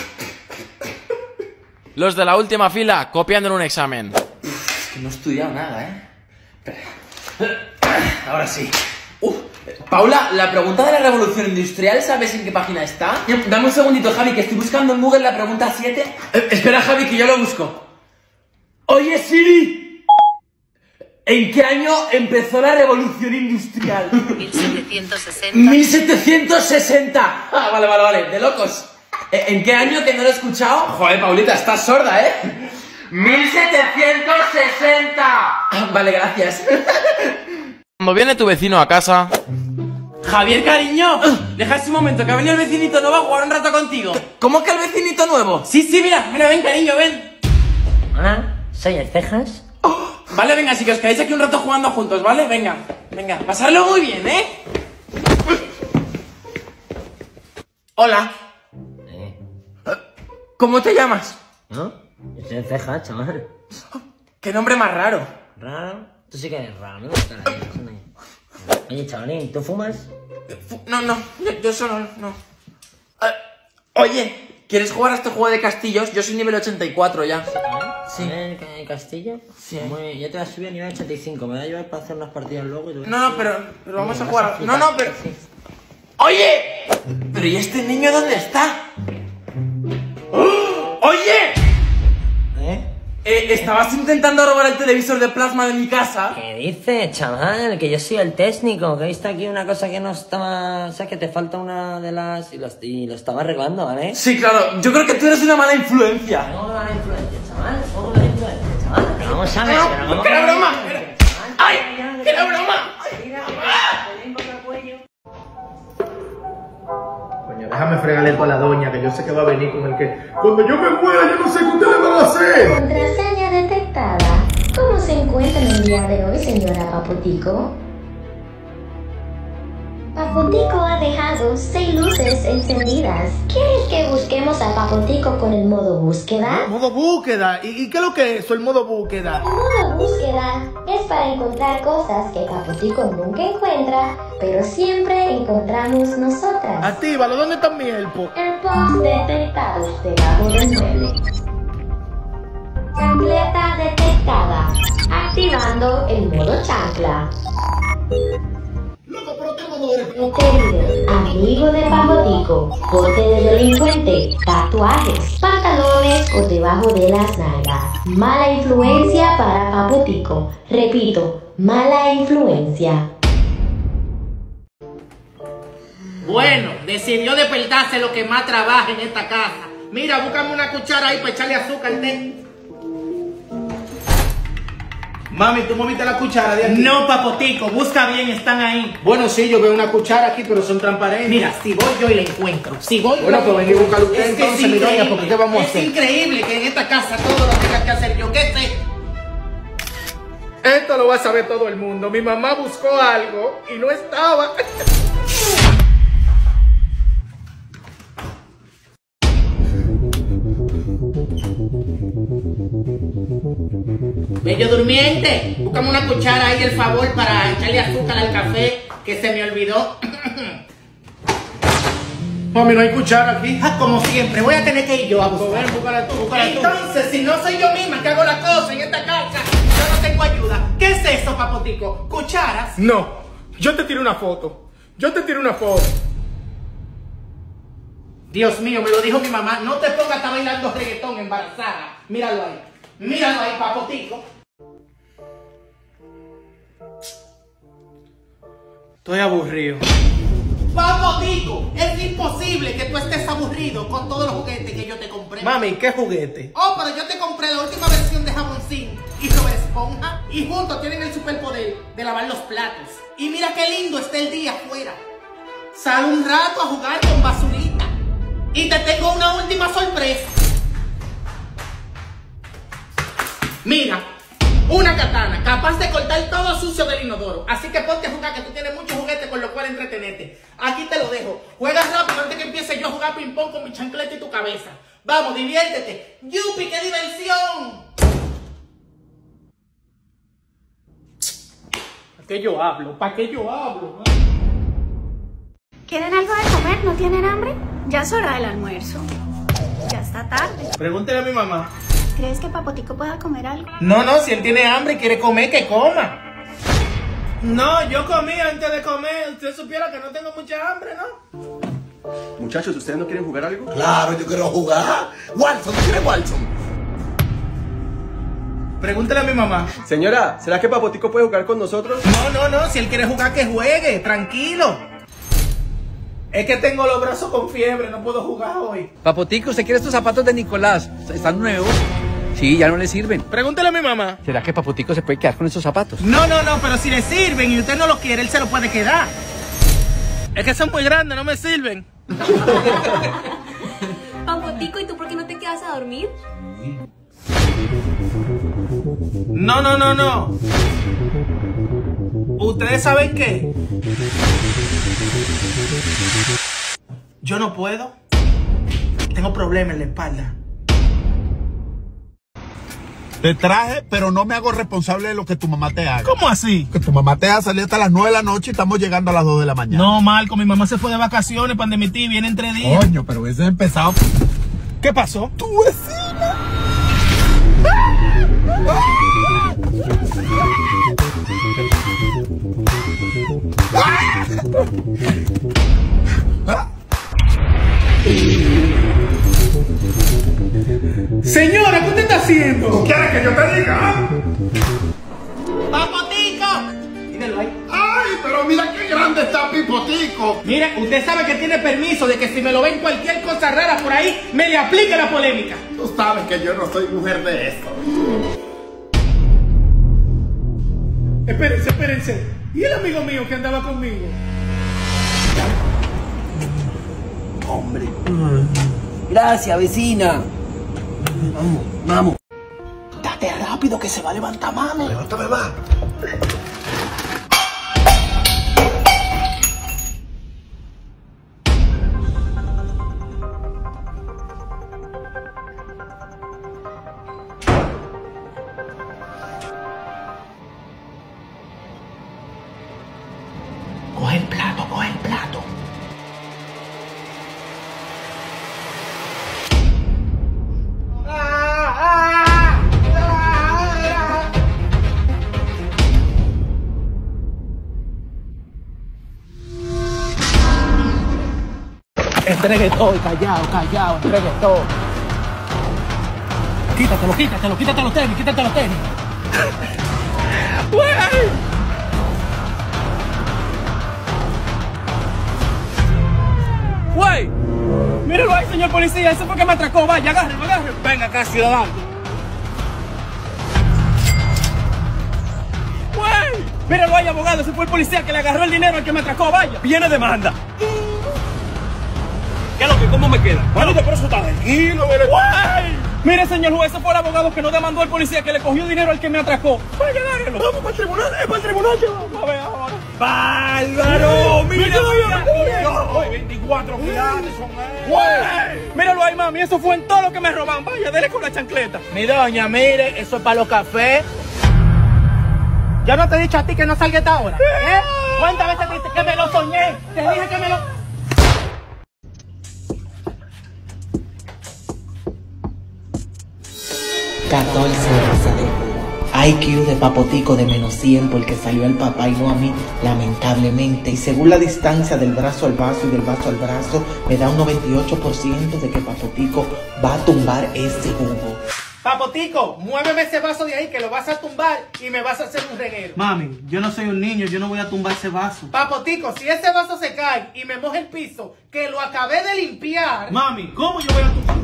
Los de la última fila copiando en un examen. Es que no he estudiado nada, ¿eh? Ahora sí. Uh, Paula, la pregunta de la revolución industrial, ¿sabes en qué página está? Dame un segundito, Javi, que estoy buscando en Google la pregunta siete. Eh, espera, Javi, que yo lo busco. Oye, Siri, ¿en qué año empezó la revolución industrial? mil setecientos sesenta. mil setecientos sesenta. Ah, vale, vale, vale, de locos. ¿En qué año que no lo he escuchado? Joder, Paulita, estás sorda, ¿eh? mil setecientos sesenta. Vale, gracias. Cuando viene tu vecino a casa... Javier, cariño, deja ese momento, que ha venido el vecinito nuevo a jugar un rato contigo. ¿Cómo que el vecinito nuevo? Sí, sí, mira, mira, ven, cariño, ven. Hola, soy el Cejas. Oh, vale, venga, así que os quedáis aquí un rato jugando juntos, ¿vale? Venga, venga, pasarlo muy bien, ¿eh? Hola. Eh. ¿Cómo te llamas? ¿No? Yo soy el Cejas, chaval. ¿Qué nombre más raro? ¿Raro? Tú sí que eres raro, ¿no? Oye, chavalín, ¿tú fumas? No, no, yo, yo solo no. Uh, oye, ¿quieres jugar a este juego de castillos? Yo soy nivel ochenta y cuatro ya. Sí. ¿El castillo? Sí. Muy, yo te voy a subir a nivel ochenta y cinco. Me voy a llevar para hacer unas partidas luego. Y no, no, pero, pero vamos a jugar. A no, no, pero... Sí. ¡Oye! ¿Pero y este niño dónde está? ¡Oh! ¡Oye! ¿Eh? Eh, ¿Estabas intentando robar el televisor de plasma de mi casa? ¿Qué dices, chaval? Que yo soy el técnico, que he visto aquí una cosa que no estaba... O sea, que te falta una de las... Y lo, y lo estaba arreglando, ¿vale? Sí, claro. Yo creo que tú eres una mala influencia. No, mala influencia, chaval. Somos mala influencia, chaval. Pero vamos a ver... No, pero vamos que era a broma. ¡Ay! ¡Que era broma! Déjame fregarle esto a la doña, que yo sé que va a venir con el que... Cuando yo me muera, yo no sé qué ustedes van a hacer. Contraseña detectada. ¿Cómo se encuentra en el día de hoy, señora Papotico? Papotico ha dejado seis luces encendidas. ¿Quieres que busquemos a Papotico con el modo búsqueda? ¿Modo búsqueda? ¿Y, y qué es lo que es eso, el modo búsqueda? El modo búsqueda es para encontrar cosas que Papotico nunca encuentra, pero siempre encontramos nosotras. Actívalo, ¿dónde está mi elpo? Airpods detectados debajo del mueble. Chancleta detectada. Activando el modo chancla. Detective, amigo de Papotico, porte de delincuente, tatuajes, pantalones por debajo de las nalgas. Mala influencia para Papotico. Repito, mala influencia. Bueno, decidió despertarse lo que más trabaja en esta casa. Mira, búscame una cuchara ahí para echarle azúcar al té. Mami, ¿tú moviste la cuchara de aquí? No, Papotico, busca bien, están ahí. Bueno, sí, yo veo una cuchara aquí, pero son transparentes. Mira, si voy yo y la encuentro. Si voy bueno, pues ven y búscalo usted es que entonces, es mi doña, porque ¿qué vamos a hacer? Es increíble que en esta casa todo lo tenga que hacer yo. ¿Qué sé? Esto lo va a saber todo el mundo. Mi mamá buscó algo y no estaba. Bello durmiente, búscame una cuchara ahí, el favor, para echarle azúcar al café, que se me olvidó. Mami, no hay cuchara aquí. Ah, como siempre, voy a tener que ir yo a buscar. Ven, búscala tú, búscala tú. Entonces, si no soy yo misma que hago la cosa en esta casa, yo no tengo ayuda. ¿Qué es eso, Papotico? ¿Cucharas? No, yo te tiro una foto. Yo te tiro una foto. Dios mío, me lo dijo mi mamá. No te pongas a estar bailando reggaetón embarazada. Míralo ahí. Míralo ahí, Papotico. Estoy aburrido. Papotico, es imposible que tú estés aburrido con todos los juguetes que yo te compré. Mami, ¿qué juguete? Oh, pero yo te compré la última versión de Jaboncín y Rob Esponja. Y juntos tienen el superpoder de lavar los platos. Y mira qué lindo está el día afuera. Sal un rato a jugar con basurita. Y te tengo una última sorpresa. Mira, una katana capaz de cortar todo sucio del inodoro. Así que ponte a jugar, que tú tienes muchos juguetes con los cuales entretenerte. Aquí te lo dejo. Juega rápido antes que empiece yo a jugar ping pong con mi chancleta y tu cabeza. Vamos, diviértete. ¡Yupi, qué diversión! ¿Para qué yo hablo? ¿Para qué yo hablo? ¿Quieren algo de comer? ¿No tienen hambre? Ya es hora del almuerzo. Ya está tarde. Pregúntele a mi mamá. ¿Crees que Papotico pueda comer algo? No, no, si él tiene hambre y quiere comer, que coma. No, yo comí antes de comer. Usted supiera que no tengo mucha hambre, ¿no? Muchachos, ¿ustedes no quieren jugar algo? Claro, yo quiero jugar. Walson, ¿quiere Walson? Pregúntele a mi mamá. Señora, ¿será que Papotico puede jugar con nosotros? No, no, no, si él quiere jugar, que juegue, tranquilo. Es que tengo los brazos con fiebre, no puedo jugar hoy. Papotico, ¿usted quiere estos zapatos de Nicolás? ¿Están nuevos? Sí, ya no le sirven. Pregúntele a mi mamá. ¿Será que Papotico se puede quedar con esos zapatos? No, no, no, pero si le sirven y usted no los quiere, él se los puede quedar. Es que son muy grandes, no me sirven. Papotico, ¿y tú por qué no te quedas a dormir? No, no, no, no. ¿Ustedes saben qué? Yo no puedo. Tengo problemas en la espalda. Te traje, pero no me hago responsable de lo que tu mamá te haga. ¿Cómo así? Que tu mamá te haga salir hasta las nueve de la noche y estamos llegando a las dos de la mañana. No, Marco, mi mamá se fue de vacaciones para mi tía, viene en tres días. Coño, pero hubiese empezado. ¿Qué pasó? Tu vecina. Señora, ¿qué usted está haciendo? ¿Quieres que yo te diga? ¡Papotico! Míralo ahí. ¡Ay, pero mira qué grande está Pipotico! Mire, usted sabe que tiene permiso de que si me lo ven cualquier cosa rara por ahí, me le aplique la polémica. Tú sabes que yo no soy mujer de eso. Espérense, espérense. ¿Y el amigo mío que andaba conmigo? Hombre. Gracias, vecina. Vamos, vamos. Date rápido que se va a levantar, mami. Levántame más. Coge el plato, coge el plato. Entregue todo, callado, callado, entregue todo. Quítatelo, quítatelo, quítate los tenis, quítate los tenis. ¡Güey! Míralo ahí, señor policía, ese fue que me atracó. Vaya, agárrelo, agárrelo. Venga acá, ciudadano. ¡Güey! Míralo ahí, abogado, ese fue el policía que le agarró el dinero al que me atracó. Vaya. Viene demanda. ¿Qué es lo que? ¿Cómo me queda? Bueno, por eso está tranquilo, mire. ¡Güey! Mire, señor juez, ese fue el abogado que no demandó al policía que le cogió dinero al que me atracó. Vaya, agárrelo. Vamos para el tribunal, eh, para el tribunal, vamos a ver ahora. ¡Bárbaro! ¡Mira! veinticuatro cuidados son él. Míralo ahí, mami, eso fue en todo lo que me roban. Vaya, dele con la chancleta. Mi doña, mire, eso es para los cafés. ¿Ya no te he dicho a ti que no salga esta hora? ¿Eh? ¿Cuántas veces te dije que me lo soñé? Te dije que me lo... catorce veces de jugo. I Q de Papotico de menos cien porque salió al papá y no a mí, lamentablemente. Y según la distancia del brazo al vaso y del vaso al brazo, me da un noventa y ocho por ciento de que Papotico va a tumbar ese jugo. Papotico, muéveme ese vaso de ahí que lo vas a tumbar y me vas a hacer un reguero. Mami, yo no soy un niño, yo no voy a tumbar ese vaso. Papotico, si ese vaso se cae y me moja el piso, que lo acabé de limpiar. Mami, ¿cómo yo voy a tumbar?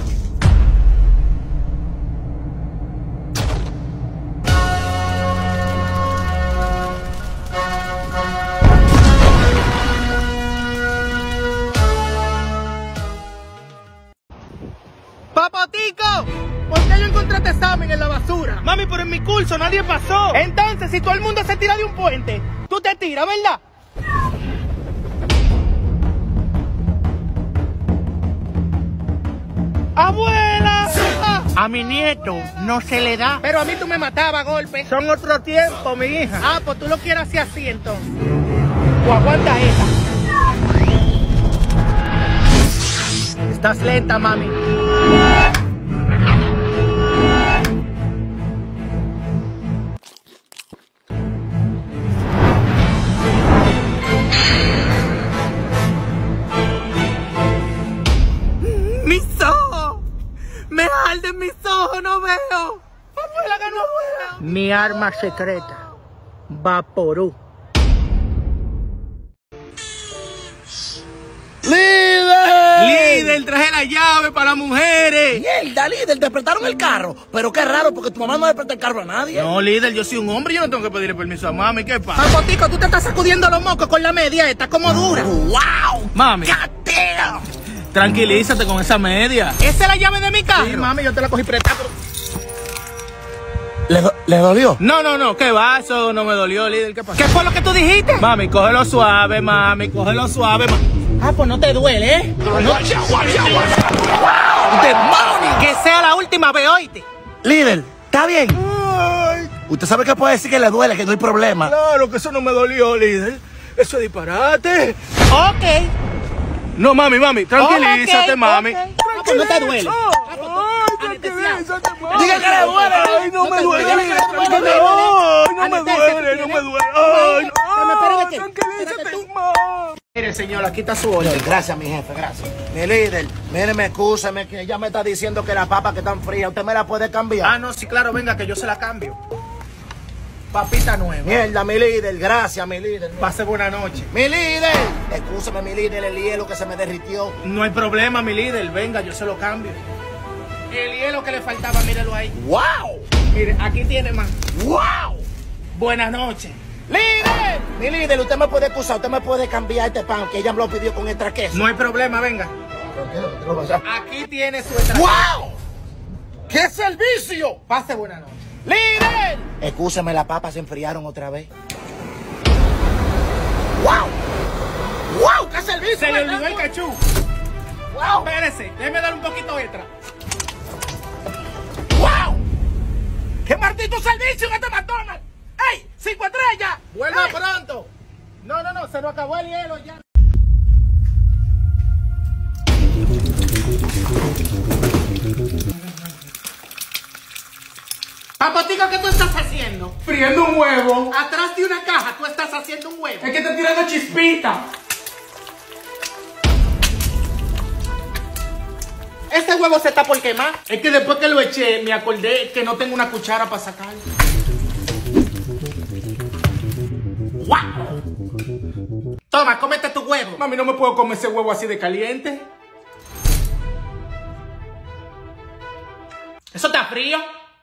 ¡Papotico! ¿Por qué yo encontré este examen en la basura? Mami, pero en mi curso nadie pasó. Entonces, si todo el mundo se tira de un puente, tú te tiras, ¿verdad? ¡Abuela! A mi nieto no se le da. Pero a mí tú me matabas a golpes. Son otro tiempo, mi hija. Ah, pues tú lo quieres así así entonces. O aguanta esta. Estás lenta, mami. ¡Mis ojos! ¡Me arden mis ojos! ¡No veo! ¡Abuela, que no veo! Mi arma secreta. Vaporú. ¡Líder! Líder, traje la llave para las mujeres. Mierda, líder, te prestaron el carro. Pero qué raro, porque tu mamá no le presta el carro a nadie. No, líder, yo soy un hombre, yo no tengo que pedirle permiso a mami. ¿Qué pasa? Papotico, tú te estás sacudiendo los mocos con la media esta, como dura. ¡Wow! Mami. God damn. Tranquilízate con esa media. ¿Esa es la llave de mi carro? Sí, mami, yo te la cogí prestada. Pero... ¿Le, do ¿Le dolió? No, no, no, ¿qué va? Eso no me dolió, líder. ¿Qué pasa? ¿Qué fue lo que tú dijiste? Mami, cógelo suave, mami, cógelo suave, mami. Ah, pues no te duele, ¿eh? No. Guacha, guacha, guacha. ¡Wow! ¡Demonio! Que sea la última vez, oíste. Líder, ¿está bien? Ay. Usted sabe que puede decir que le duele, que no hay problema. Claro que eso no me dolió, líder. Eso es disparate. Ok. No, mami, mami, tranquilízate, okay, mami. Okay. Ah, pues no te duele. Ay, tranquilízate, mami. Diga que le duele. Ay, no me duele. Ay, no me duele, no me duele. Ay, no, tranquilízate, mami. Mire, señor, aquí está su orden. Gracias, mi jefe, gracias. Mi líder, mire, me excúseme que ella me está diciendo que la papa que están frías, ¿usted me la puede cambiar? Ah, no, sí, claro, venga, que yo se la cambio. Papita nueva. Mierda, mi líder, gracias, mi líder. Pase buena noche. Mi líder, excúseme, mi líder, el hielo que se me derritió. No hay problema, mi líder, venga, yo se lo cambio. El hielo que le faltaba, mírelo ahí. ¡Wow! Mire, aquí tiene más. ¡Wow! Buenas noches. ¡Líder! Mi líder, usted me puede excusar, usted me puede cambiar este pan que ella me lo pidió con extra queso. No hay problema, venga. Aquí tiene su extra queso. ¡Wow! ¡Qué servicio! Pase buena noche. ¡Líder! Excúseme, las papas se enfriaron otra vez. ¡Wow! ¡Wow! ¡Qué servicio! Se le olvidó el cachú. ¡Wow! Espérese, déjeme dar un poquito extra. ¡Wow! ¡Qué maldito servicio en este McDonald's! ¡Ey! ¡Cinco estrellas! ¡Vuelva pronto! No, no, no, se nos acabó el hielo ya. Papotico, ¿qué tú estás haciendo? Friendo un huevo. Atrás de una caja tú estás haciendo un huevo. Es que está tirando chispita. Ese huevo se está por quemar. Es que después que lo eché me acordé que no tengo una cuchara para sacarlo. ¡Wow! Toma, cómete tu huevo. Mami, no me puedo comer ese huevo así de caliente. ¿Eso está frío?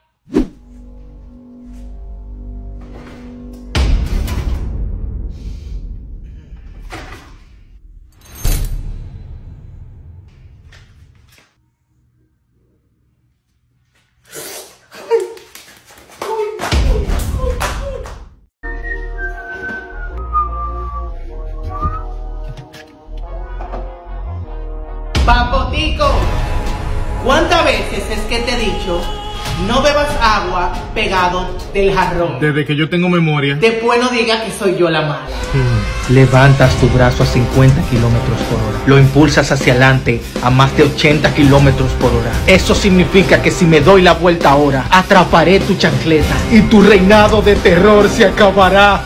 Papotico, ¿cuántas veces es que te he dicho no bebas agua pegado del jarrón? Desde que yo tengo memoria. Después no digas que soy yo la mala. Levantas tu brazo a cincuenta kilómetros por hora. Lo impulsas hacia adelante a más de ochenta kilómetros por hora. Eso significa que si me doy la vuelta ahora, atraparé tu chancleta y tu reinado de terror se acabará.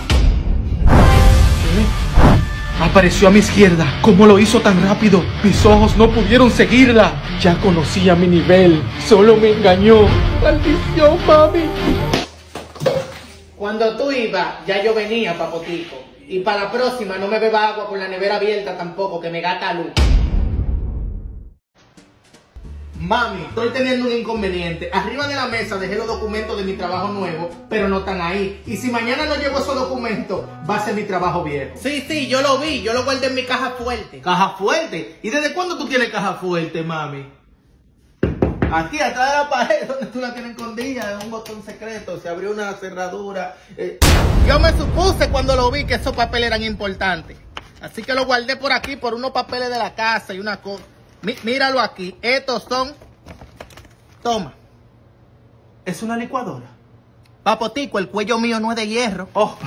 Apareció a mi izquierda. ¿Cómo lo hizo tan rápido? Mis ojos no pudieron seguirla. Ya conocía mi nivel. Solo me engañó. ¡Maldición, mami! Cuando tú ibas, ya yo venía, Papotico. Y para la próxima no me beba agua con la nevera abierta tampoco, que me gata luz. Mami, estoy teniendo un inconveniente. Arriba de la mesa dejé los documentos de mi trabajo nuevo, pero no están ahí. Y si mañana no llevo esos documentos, va a ser mi trabajo viejo. Sí, sí, yo lo vi. Yo lo guardé en mi caja fuerte. ¿Caja fuerte? ¿Y desde cuándo tú tienes caja fuerte, mami? Aquí, atrás de la pared, donde tú la tienes escondida, en un botón secreto. Se abrió una cerradura. Eh, yo me supuse cuando lo vi que esos papeles eran importantes. Así que lo guardé por aquí, por unos papeles de la casa y una cosa. Míralo aquí, estos son, toma, ¿es una licuadora? Papotico, el cuello mío no es de hierro. Oh.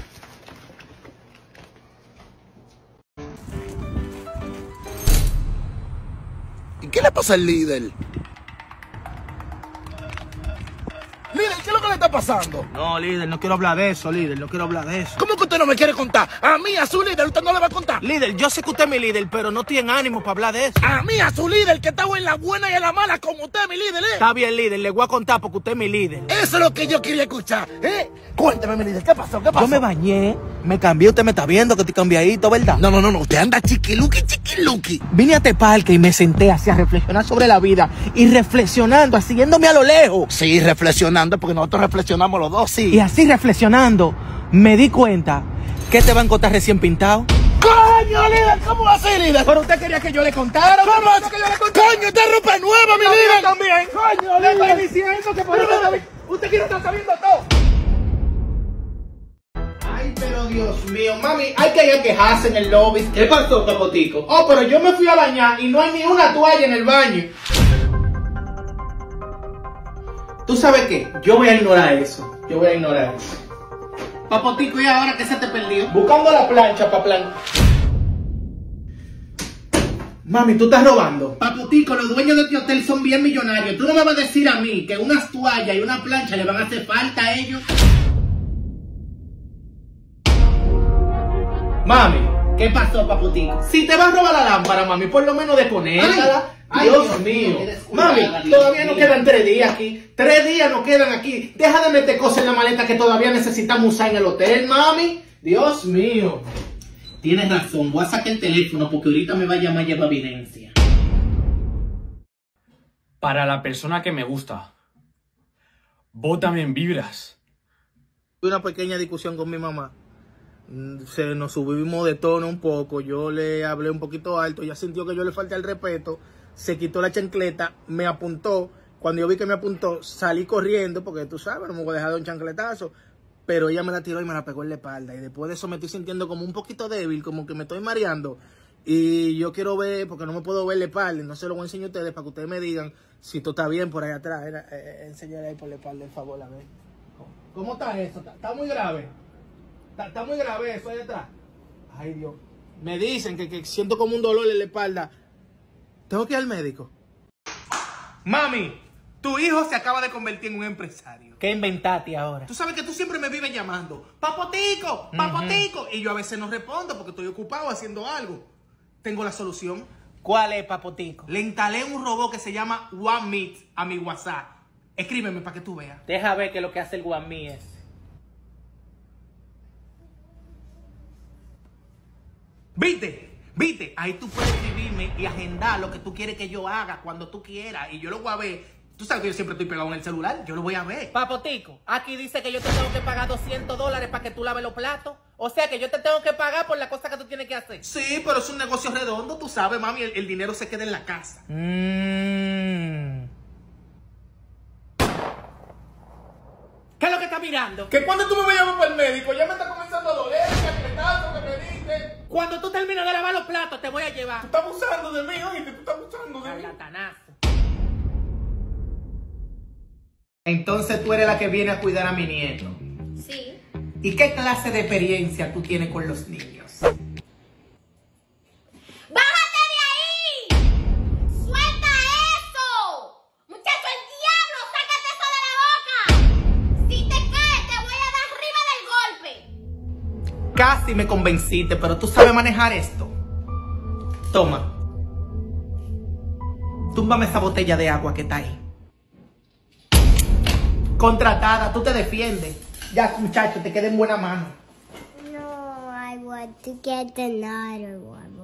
¿Y qué le pasa al líder? Líder, ¿qué es lo que le está pasando? No, líder, no quiero hablar de eso, líder, no quiero hablar de eso. ¿Cómo que usted no me quiere contar? A mí, a su líder, usted no le va a contar. Líder, yo sé que usted es mi líder, pero no tiene ánimo para hablar de eso. A mí, a su líder, que está en la buena y en la mala, como usted, mi líder, ¿eh? Está bien, líder, le voy a contar porque usted es mi líder. Eso es lo que yo quería escuchar, ¿eh? Cuénteme, mi líder, ¿qué pasó? ¿Qué pasó? Yo me bañé, me cambié, usted me está viendo que estoy cambiadito, ¿verdad? No, no, no, no, usted anda chiquiluki, chiquiluki. Vine a este parque y me senté así a reflexionar sobre la vida y reflexionando, así yéndome a lo lejos. Sí, reflexionando, porque nosotros reflexionamos los dos, sí. Y así reflexionando, me di cuenta que este banco está recién pintado. ¡Coño, líder! ¿Cómo va a ser, líder? Pero usted quería que yo le contara. ¿Cómo va a ser que yo le contara? ¡Coño, esta ropa es nueva, mi líder! También. ¡Coño, le líder! estoy diciendo que por eso usted quiere estar sabiendo todo. Ay, pero Dios mío, mami, hay que ir a quejarse en el lobby. ¿Qué pasó, Papotico? Oh, pero yo me fui a bañar y no hay ni una toalla en el baño. ¿Tú sabes qué? Yo voy a ignorar eso. Yo voy a ignorar eso. Papotico, ¿y ahora qué se te perdió? Buscando la plancha para plan. Mami, ¿tú estás robando? Papotico, los dueños de este hotel son bien millonarios. ¿Tú no me vas a decir a mí que unas toallas y una plancha le van a hacer falta a ellos? Mami, ¿qué pasó, Papotico? si te vas a robar la lámpara, mami, por lo menos desconéctala. Ay, Dios, Dios mío. mío, eres una Mami, Dios todavía nos mío. quedan tres días aquí. Tres días nos quedan aquí. Deja de meter cosas en la maleta que todavía necesitamos usar en el hotel, mami. Dios mío. Tienes razón, voy a sacar el teléfono porque ahorita me va a llamar lleva evidencia. Para la persona que me gusta. Vos también vibras. Tuve una pequeña discusión con mi mamá. Se nos subimos de tono un poco. Yo le hablé un poquito alto. Ella sintió que yo le falté el respeto. Se quitó la chancleta, me apuntó. Cuando yo vi que me apuntó, salí corriendo porque tú sabes, no me voy a dejar de un chancletazo. Pero ella me la tiró y me la pegó en la espalda. Y después de eso me estoy sintiendo como un poquito débil, como que me estoy mareando. Y yo quiero ver, porque no me puedo ver la espalda. No se lo voy a enseñar a ustedes para que ustedes me digan si todo está bien por ahí atrás. Era, eh, enseñar ahí por la espalda, por favor, a ver. ¿Cómo está eso? ¿Está, está muy grave? ¿Está, está muy grave eso ahí atrás? Ay, Dios. Me dicen que, que siento como un dolor en la espalda. ¿Tengo que ir al médico? Mami, tu hijo se acaba de convertir en un empresario. ¿Qué inventaste ahora? Tú sabes que tú siempre me vives llamando. Papotico, Papotico. Uh-huh. Y yo a veces no respondo porque estoy ocupado haciendo algo. Tengo la solución. ¿Cuál es, Papotico? Le instalé un robot que se llama OneMeet a mi WhatsApp. Escríbeme para que tú veas. Deja ver qué es lo que hace el OneMeet es. ¿Viste? ¿Viste? Ahí tú puedes escribirme y agendar lo que tú quieres que yo haga cuando tú quieras. Y yo lo voy a ver. Tú sabes que yo siempre estoy pegado en el celular. Yo lo voy a ver. Papotico, aquí dice que yo te tengo que pagar doscientos dólares para que tú laves los platos. O sea que yo te tengo que pagar por la cosa que tú tienes que hacer. Sí, pero es un negocio redondo. Tú sabes, mami, el, el dinero se queda en la casa. Mmm. ¿Qué es lo que estás mirando? Que cuando tú me vas a llamar para el médico, ya me está comenzando a doler el chancletazo que me diste. Cuando tú termines de lavar los platos, te voy a llevar. Tú estás abusando de mí, oye, tú estás abusando de mí. Charlatanazo. Entonces tú eres la que viene a cuidar a mi nieto. Sí. ¿Y qué clase de experiencia tú tienes con los niños? ¡Bájate de ahí! ¡Suelta eso! ¡Muchacho, el diablo! ¡Sácate eso de la boca! Si te caes, te voy a dar arriba del golpe. Casi me convenciste, pero tú sabes manejar esto. Toma. Túmbame esa botella de agua que está ahí. Contratada, tú te defiendes. Ya, muchacho, te queda en buena mano. No, I want to get another one.